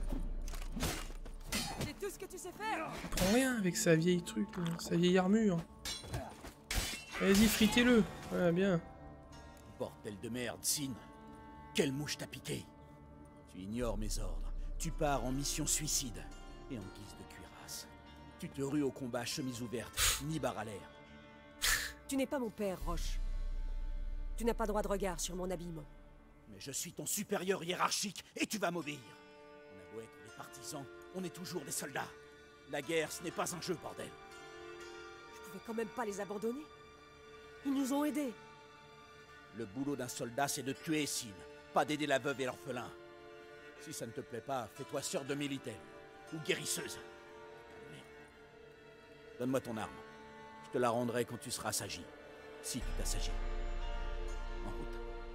C'est tout ce que tu sais faire! Il prend rien avec sa vieille truc, là, sa vieille armure. Vas-y, fritez-le. Voilà, bien. Bordel de merde, Sin. Quelle mouche t'a piqué? Tu ignores mes ordres. Tu pars en mission suicide. Et en guise de cuirasse. Tu te rues au combat chemise ouverte, ni barre à l'air. Tu n'es pas mon père, Roche. Tu n'as pas droit de regard sur mon habillement. Mais je suis ton supérieur hiérarchique et tu vas m'obéir. On a beau être les partisans, on est toujours des soldats. La guerre, ce n'est pas un jeu, bordel. Je pouvais quand même pas les abandonner. Ils nous ont aidés. Le boulot d'un soldat, c'est de tuer Sin, pas d'aider la veuve et l'orphelin. Si ça ne te plaît pas, fais-toi sœur de Militaire ou guérisseuse. Merde. Donne-moi ton arme. Je te la rendrai quand tu seras sagi. Si tu t'assagis. En route.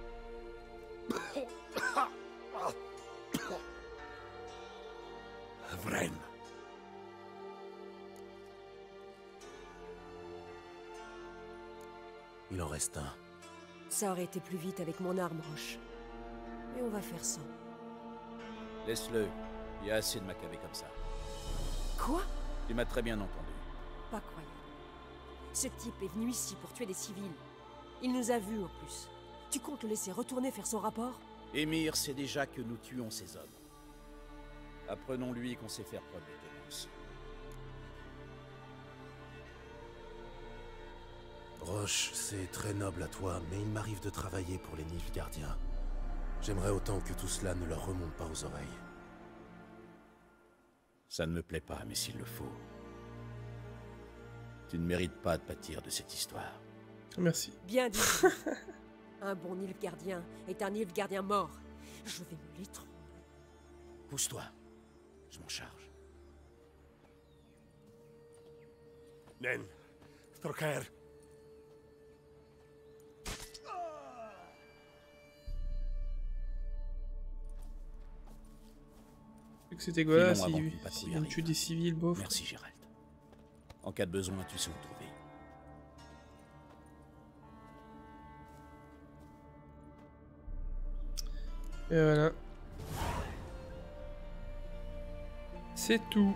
Vren. Il en reste un. Ça aurait été plus vite avec mon arme, Roche. Mais on va faire sans. Laisse-le. Il y a assez de macabées comme ça. Quoi? Tu m'as très bien entendu. Pas croyable. Ce type est venu ici pour tuer des civils. Il nous a vus en plus. Tu comptes le laisser retourner faire son rapport? Émir sait déjà que nous tuons ces hommes. Apprenons-lui qu'on sait faire preuve de clémence. Roche, c'est très noble à toi, mais il m'arrive de travailler pour les Nilfgaardiens. J'aimerais autant que tout cela ne leur remonte pas aux oreilles. Ça ne me plaît pas, mais s'il le faut. Tu ne mérites pas de pâtir de cette histoire. Merci. Bien dit. Un bon Nilfgaardien est un Nilfgaardien mort. Je vais me l'étrangler. Pousse-toi. Je m'en charge. Nen. Stroker. Vu que c'était dégueulasse, il tue des civils, bof. Merci, Gérald. En cas de besoin, tu sais où me trouver. Et voilà. C'est tout.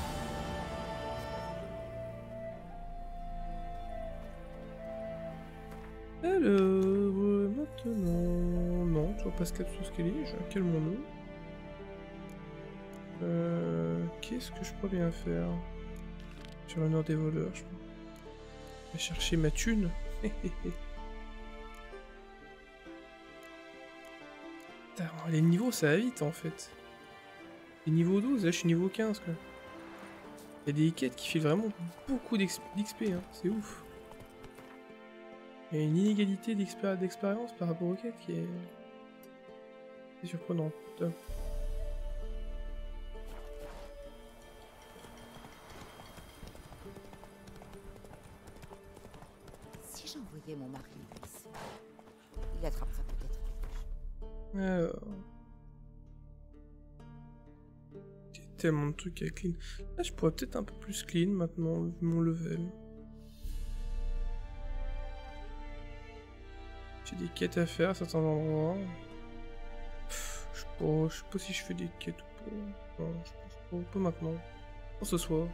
Alors, maintenant... Non, toujours pas Scapsus Skellige. Calmons-nous. Qu'est-ce que je pourrais bien faire? Sur l'honneur des voleurs, je crois. Je vais chercher ma thune. Putain, les niveaux, ça va vite en fait. Les niveaux 12, là je suis niveau 15 quoi. Il y a des quêtes qui filent vraiment beaucoup d'XP, hein. C'est ouf. Il y a une inégalité d'expérience par rapport aux quêtes qui est surprenante. Si j'envoyais mon mari ici, il attraperait peut-être quelque chose. Alors... Il y a tellement de trucs à clean. Là je pourrais peut-être un peu plus clean maintenant, vu mon level. J'ai des quêtes à faire à certains endroits. Je sais pas si je fais des quêtes ou pas. Non, je pense pas maintenant. Pas ce soir.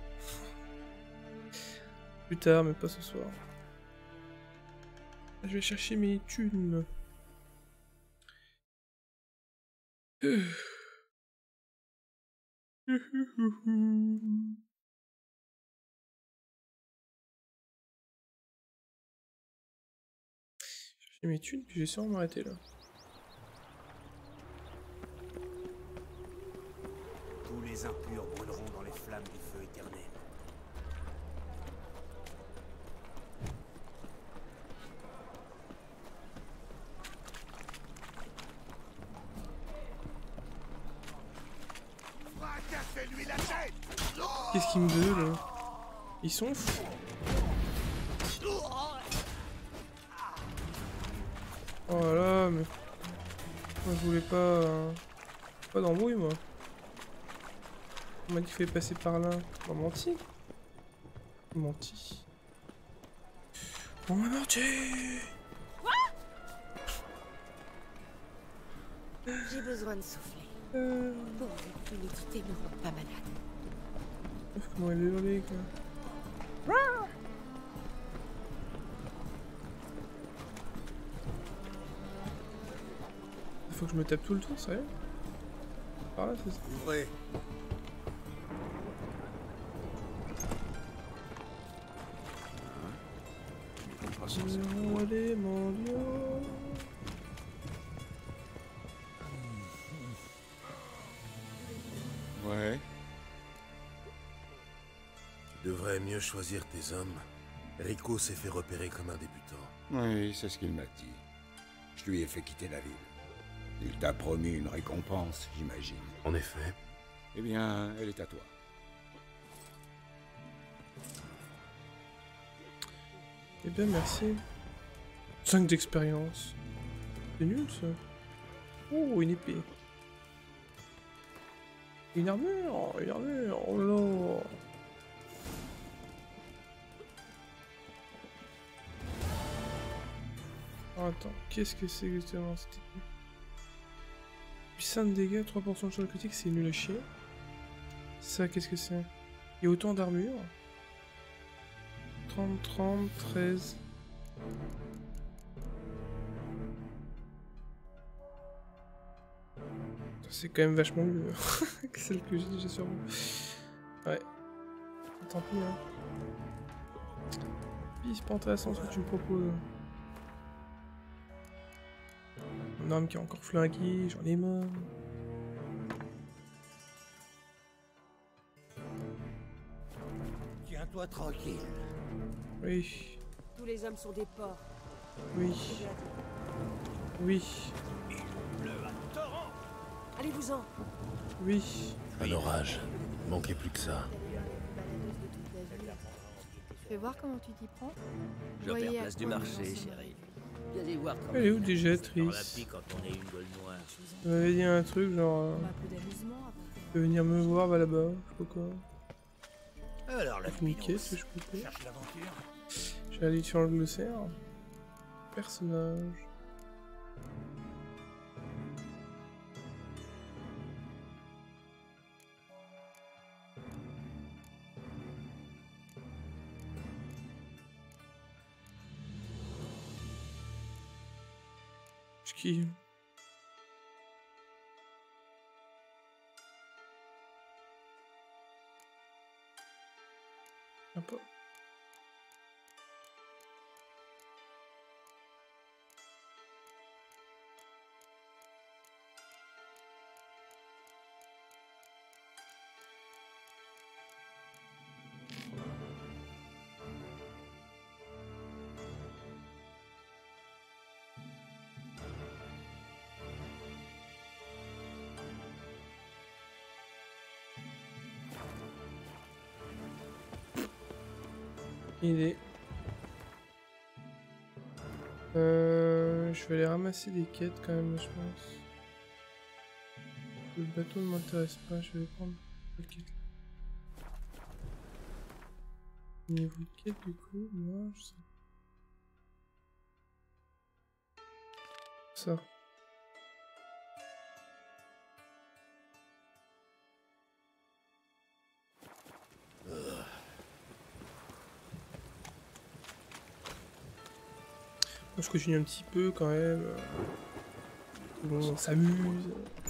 Plus tard, mais pas ce soir. Je vais chercher mes thunes. Chercher mes thunes, puis je vais sûrement m'arrêter là. Tous les impurs brûleront dans les flammes du feu éternel. Qu'est-ce qu'il me veut là? Ils sont fous. Oh là là, mais... Moi je voulais pas... Pas d'embrouille moi. On m'a dit qu'il fallait passer par là. On m'a menti. On m'a menti. On m'a menti. J'ai besoin de souffler. Bon, l'humidité me rend pas malade. Comment elle est hurlée quoi. Faut que je me tape tout le tour, sérieux? Par là, c'est ça. Ouvrez. Allez, mon dieu. Ouais. Tu devrais mieux choisir tes hommes. Rico s'est fait repérer comme un débutant. Oui, c'est ce qu'il m'a dit. Je lui ai fait quitter la ville. Il t'a promis une récompense, j'imagine. En effet. Eh bien, elle est à toi. Eh bien, merci. 5 d'expérience. C'est nul, ça. Oh, une épée. Une armure, oh là. Oh, attends, qu'est-ce que c'est exactement cette épée? Puissant de dégâts, 3% de chance critique, c'est nul à chier. Ça, qu'est-ce que c'est? Il y a autant d'armure. 30, 30, 13. C'est quand même vachement mieux que celle que j'ai déjà sur moi. Ouais. Tant pis, hein. Puis c'est pas intéressant ce que tu me proposes. Une arme qui est encore flinguée, j'en ai marre. Tiens-toi tranquille. Oui. Tous les hommes sont des porcs. Oui. Oui. Allez-vous-en. Oui. Un orage. Manquait plus que ça. Je vais voir comment tu t'y prends. J'opère place du marché, chérie. Viens y voir. Elle est où déjà, Triss? Tu m'avais dit un truc genre... Tu peux venir me voir, va là-bas, je sais pas quoi. Alors la Nickel, ce que je peux faire. Cherche l'aventure. J'ai allé sur le glossaire. Personnage. Qui? Un peu. Idée. Je vais aller ramasser des quêtes quand même, je pense. Le bateau ne m'intéresse pas, je vais prendre la quête. Niveau de quête du coup, moi je sais. Ça. Je continue un petit peu quand même. Bon, on s'amuse.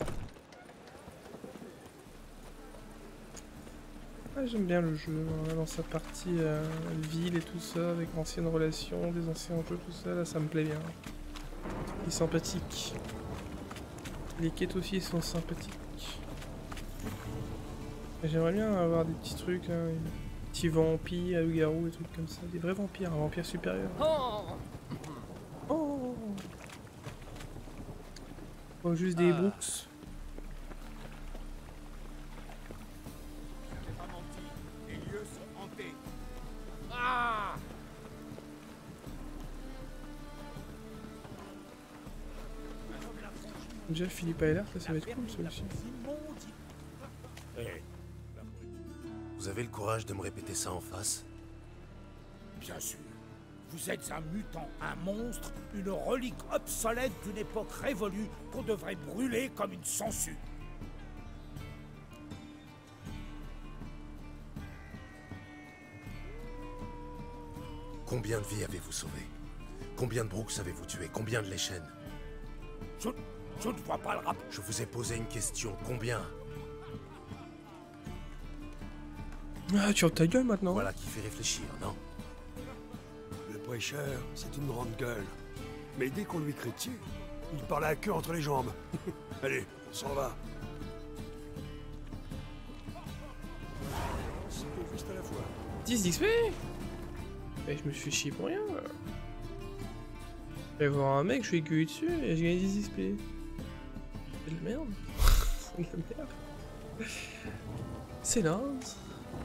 Ah, j'aime bien le jeu, voilà, dans sa partie ville et tout ça, avec l'ancienne relation, des anciens jeux, tout ça, là ça me plaît bien. Il est sympathique. Les quêtes aussi sont sympathiques. J'aimerais bien avoir des petits trucs, hein, des petits vampires, loups-garous, des trucs comme ça. Des vrais vampires, un vampire supérieur. Oh, pas juste des Brooks. Les lieux sont hantés. Déjà Philippe a l'air, ça va être cool ça aussi. Vous avez le courage de me répéter ça en face? Bien sûr. Vous êtes un mutant, un monstre, une relique obsolète d'une époque révolue qu'on devrait brûler comme une sangsue. Combien de vies avez-vous sauvées? Combien de Brooks avez-vous tué? Combien de Leshen? Je ne vois pas le rapport. Je vous ai posé une question. Combien? Ah, tu as ta gueule maintenant. Voilà qui fait réfléchir, non? Le prêcheur, c'est une grande gueule. Mais dès qu'on lui crie dessus, il parle à la queue entre les jambes. Allez, on s'en va. C'était juste à la fois. 10 d'XP. Et je me suis fait chier pour rien. Je vais voir un mec, je vais gueuler dessus et j'ai gagné 10 XP. C'est de la merde. C'est de la merde. C'est naze.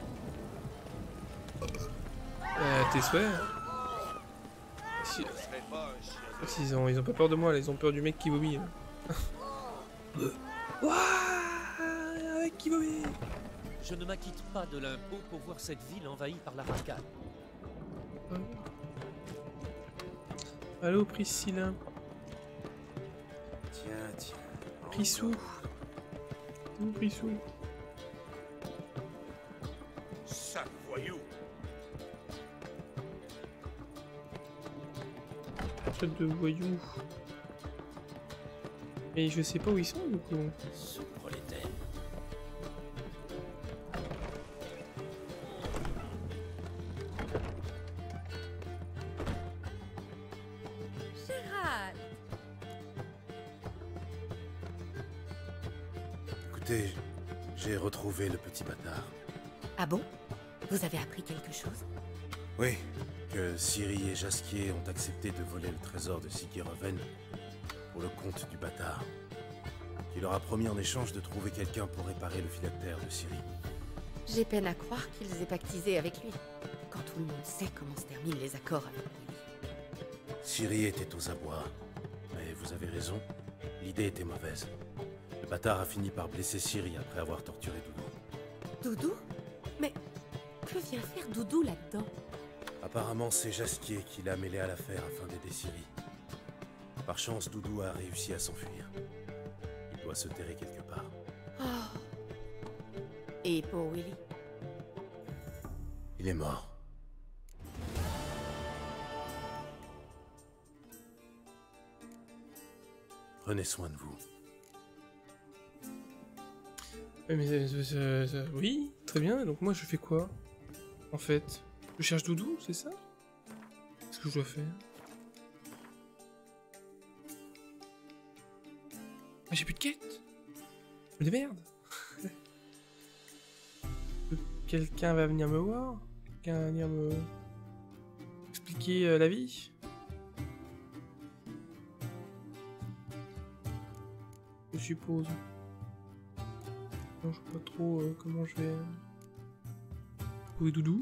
Tes souhaits. Ils ont pas peur de moi, là, ils ont peur du mec qui vomit. Ouah, un mec qui vomit. Je ne m'acquitte pas de l'impôt pour voir cette ville envahie par la racade. Allô, Priscilla. Tiens. Prissou. Où, Prissou? Sale voyou. Traite de voyous. Mais je sais pas où ils sont, du coup. Sous-prolétaire. Gérald! Écoutez, j'ai retrouvé le petit bâtard. Ah bon? Vous avez appris quelque chose? Oui, que Ciri et Jasquier ont accepté de voler le trésor de Sigireven pour le compte du bâtard, qui leur a promis en échange de trouver quelqu'un pour réparer le phylactère de Ciri. J'ai peine à croire qu'ils aient pactisé avec lui, quand tout le monde sait comment se terminent les accords avec lui. Ciri était aux abois, mais vous avez raison, l'idée était mauvaise. Le bâtard a fini par blesser Ciri après avoir torturé Doudou. Doudou? Mais que vient faire Doudou là-dedans? Apparemment, c'est Jasquier qui l'a mêlé à l'affaire afin d'aider Ciri. Par chance, Doudou a réussi à s'enfuir. Il doit se terrer quelque part. Oh. Et pour Willy? Il est mort. Prenez soin de vous. Oui, très bien. Donc moi, je fais quoi? En fait, je cherche Doudou, c'est ça? Qu'est-ce que je dois faire? Ah, j'ai plus de quête. Je me démerde. Quelqu'un va venir me voir? Quelqu'un va venir me expliquer la vie? Je suppose. Non, je sais pas trop comment je vais trouver Doudou.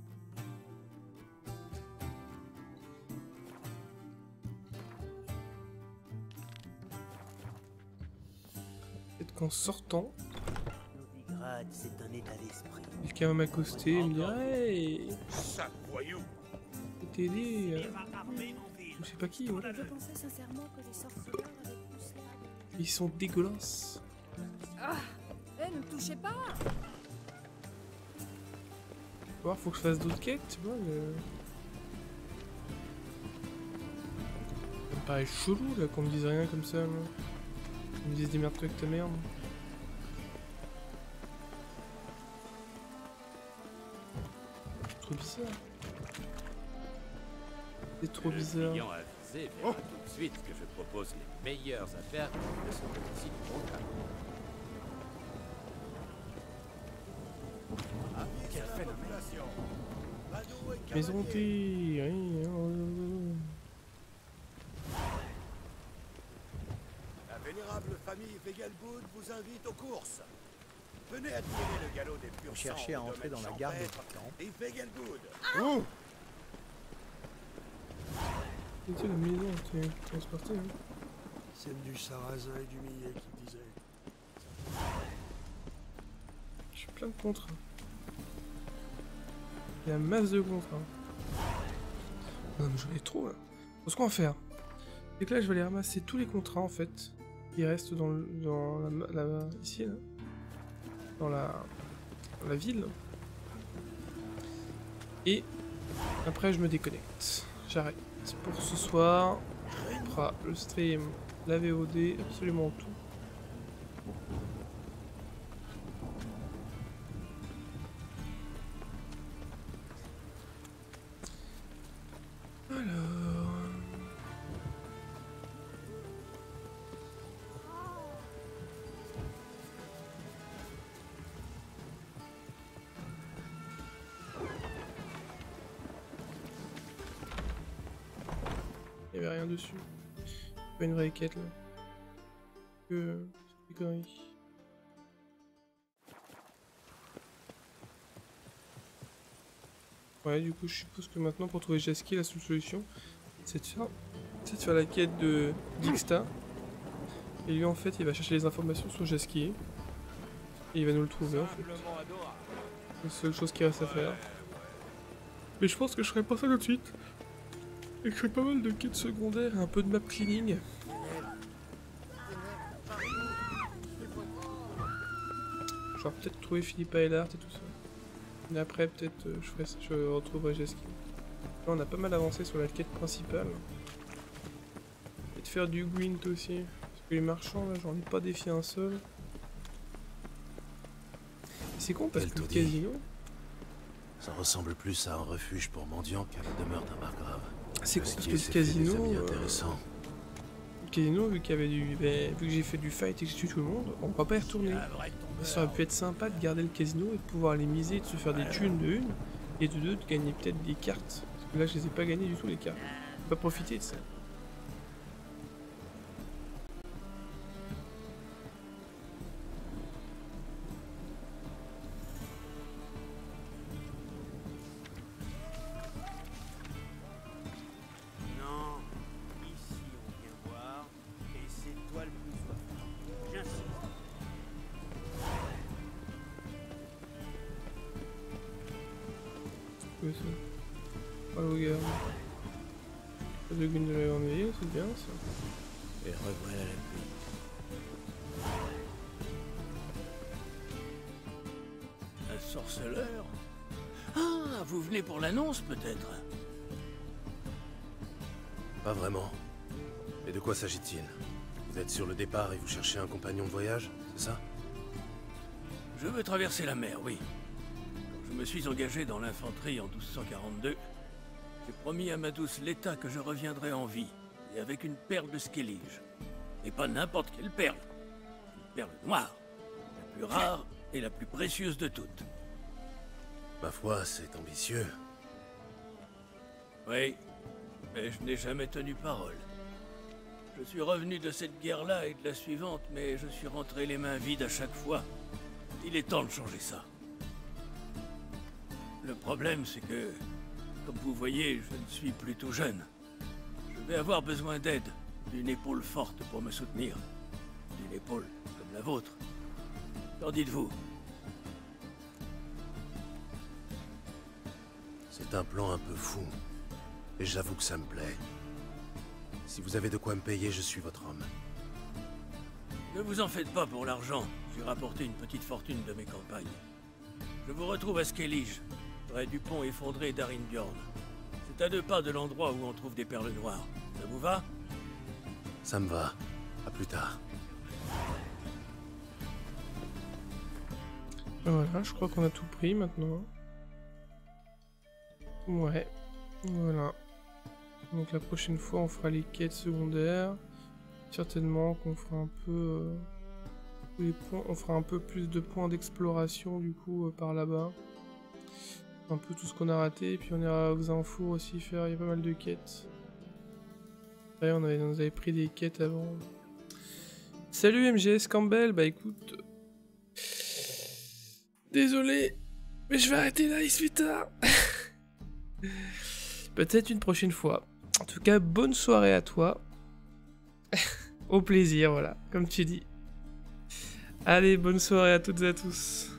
Peut-être qu'en sortant, c'est un état d'esprit. quelqu'un va m'accoster et me dire hey, Sale voyou. je peux t'aider. Je sais pas qui. Ouais. Je pensais sincèrement que les sorceleurs avaient poussé à... Ils sont dégueulasses. Ah! Eh, ne me touchez pas! Voir, faut que je fasse d'autres quêtes, tu vois. Ça me paraît chelou là qu'on me dise rien comme ça. Là. Qu'on me dise démerde-toi avec ta merde. C'est trop bizarre. C'est trop bizarre. Le client avisé verra tout de suite que je propose les meilleures affaires de ce côté-ci du contrat. Quel phénomène. Maison T. La vénérable famille Vegelbud vous invite aux courses. Venez admirer le galop des purs sangs. Cherchez à entrer dans la gare de Partant. Et Vegelbud. Oh! C'est la maison, t'es transporté. Hein. Celle du sarrasin et du millet qui disait. J'ai plein de contrats. Il y a masse de contrats. Non mais j'en ai trop là. Ce qu'on va faire, c'est que là je vais aller ramasser tous les contrats en fait. Qui restent dans ici là. Dans la ville. Et après je me déconnecte. J'arrête. Pour ce soir, on fera le stream, la VOD, absolument tout. Alors... Et Il n'y avait rien dessus. Pas une vraie quête là. Que c'est des conneries. Ouais, du coup, je suppose que maintenant pour trouver Jasky, la seule solution, c'est de faire la quête de Dijkstra. Et lui, en fait, il va chercher les informations sur Jasky. Et il va nous le trouver, en fait. C'est la seule chose qui reste à faire. Mais je pense que je ferai pas ça tout de suite. Et que je ferai pas mal de quêtes secondaires et un peu de map cleaning. Genre peut-être trouver Philippa Eilhart et tout ça. Et après peut-être je retrouverai Jasky. Là on a pas mal avancé sur la quête principale. Et de faire du Gwent aussi. Parce que les marchands là j'en ai pas défié un seul. C'est con parce que le casino... Ça ressemble plus à un refuge pour mendiants qu'à la demeure d'un margrave. C'est con parce que le casino... intéressant. Le casino, vu qu'il y avait du... vu que j'ai fait du fight et que j'ai tué tout le monde, on va pas y retourner. Ça aurait pu être sympa de garder le casino et de pouvoir les miser, de se faire des thunes de une, et de deux de gagner peut-être des cartes. Parce que là je les ai pas gagnées du tout les cartes. Faut pas profiter de ça. C'est bien ça. Et revoilà la pluie. Un sorceleur? Ah, vous venez pour l'annonce peut-être? Pas vraiment. Mais de quoi s'agit-il? Vous êtes sur le départ et vous cherchez un compagnon de voyage, c'est ça? Je veux traverser la mer, oui. Quand je me suis engagé dans l'infanterie en 1242, j'ai promis à ma douce Leta que je reviendrai en vie, et avec une perle de Skellige. Et pas n'importe quelle perle. Une perle noire, la plus rare et la plus précieuse de toutes. Ma foi, c'est ambitieux. Oui, mais je n'ai jamais tenu parole. Je suis revenu de cette guerre-là et de la suivante, mais je suis rentré les mains vides à chaque fois. Il est temps de changer ça. Le problème, c'est que, comme vous voyez, je ne suis plus tout jeune. Je vais avoir besoin d'aide, d'une épaule forte pour me soutenir. D'une épaule comme la vôtre. Qu'en dites-vous? C'est un plan un peu fou. Et j'avoue que ça me plaît. Si vous avez de quoi me payer, je suis votre homme. Ne vous en faites pas pour l'argent. J'ai rapporté une petite fortune de mes campagnes. Je vous retrouve à Skellige, près du pont effondré d'Arinbjorn. C'est à 2 pas de l'endroit où on trouve des perles noires. Ça vous va? Ça me va. À plus tard. Voilà, je crois qu'on a tout pris maintenant. Ouais, voilà. Donc la prochaine fois, on fera les quêtes secondaires. Certainement qu'on fera un peu... les points, on fera un peu plus de points d'exploration du coup par là-bas. Un peu tout ce qu'on a raté. Et puis on ira aux Xanfour aussi faire, il y a pas mal de quêtes. Ouais, on avait pris des quêtes avant. Salut MGS Campbell, bah écoute... Désolé, mais je vais arrêter là, il se fait tard. Peut-être une prochaine fois. En tout cas, bonne soirée à toi. Au plaisir, voilà, comme tu dis. Allez, bonne soirée à toutes et à tous.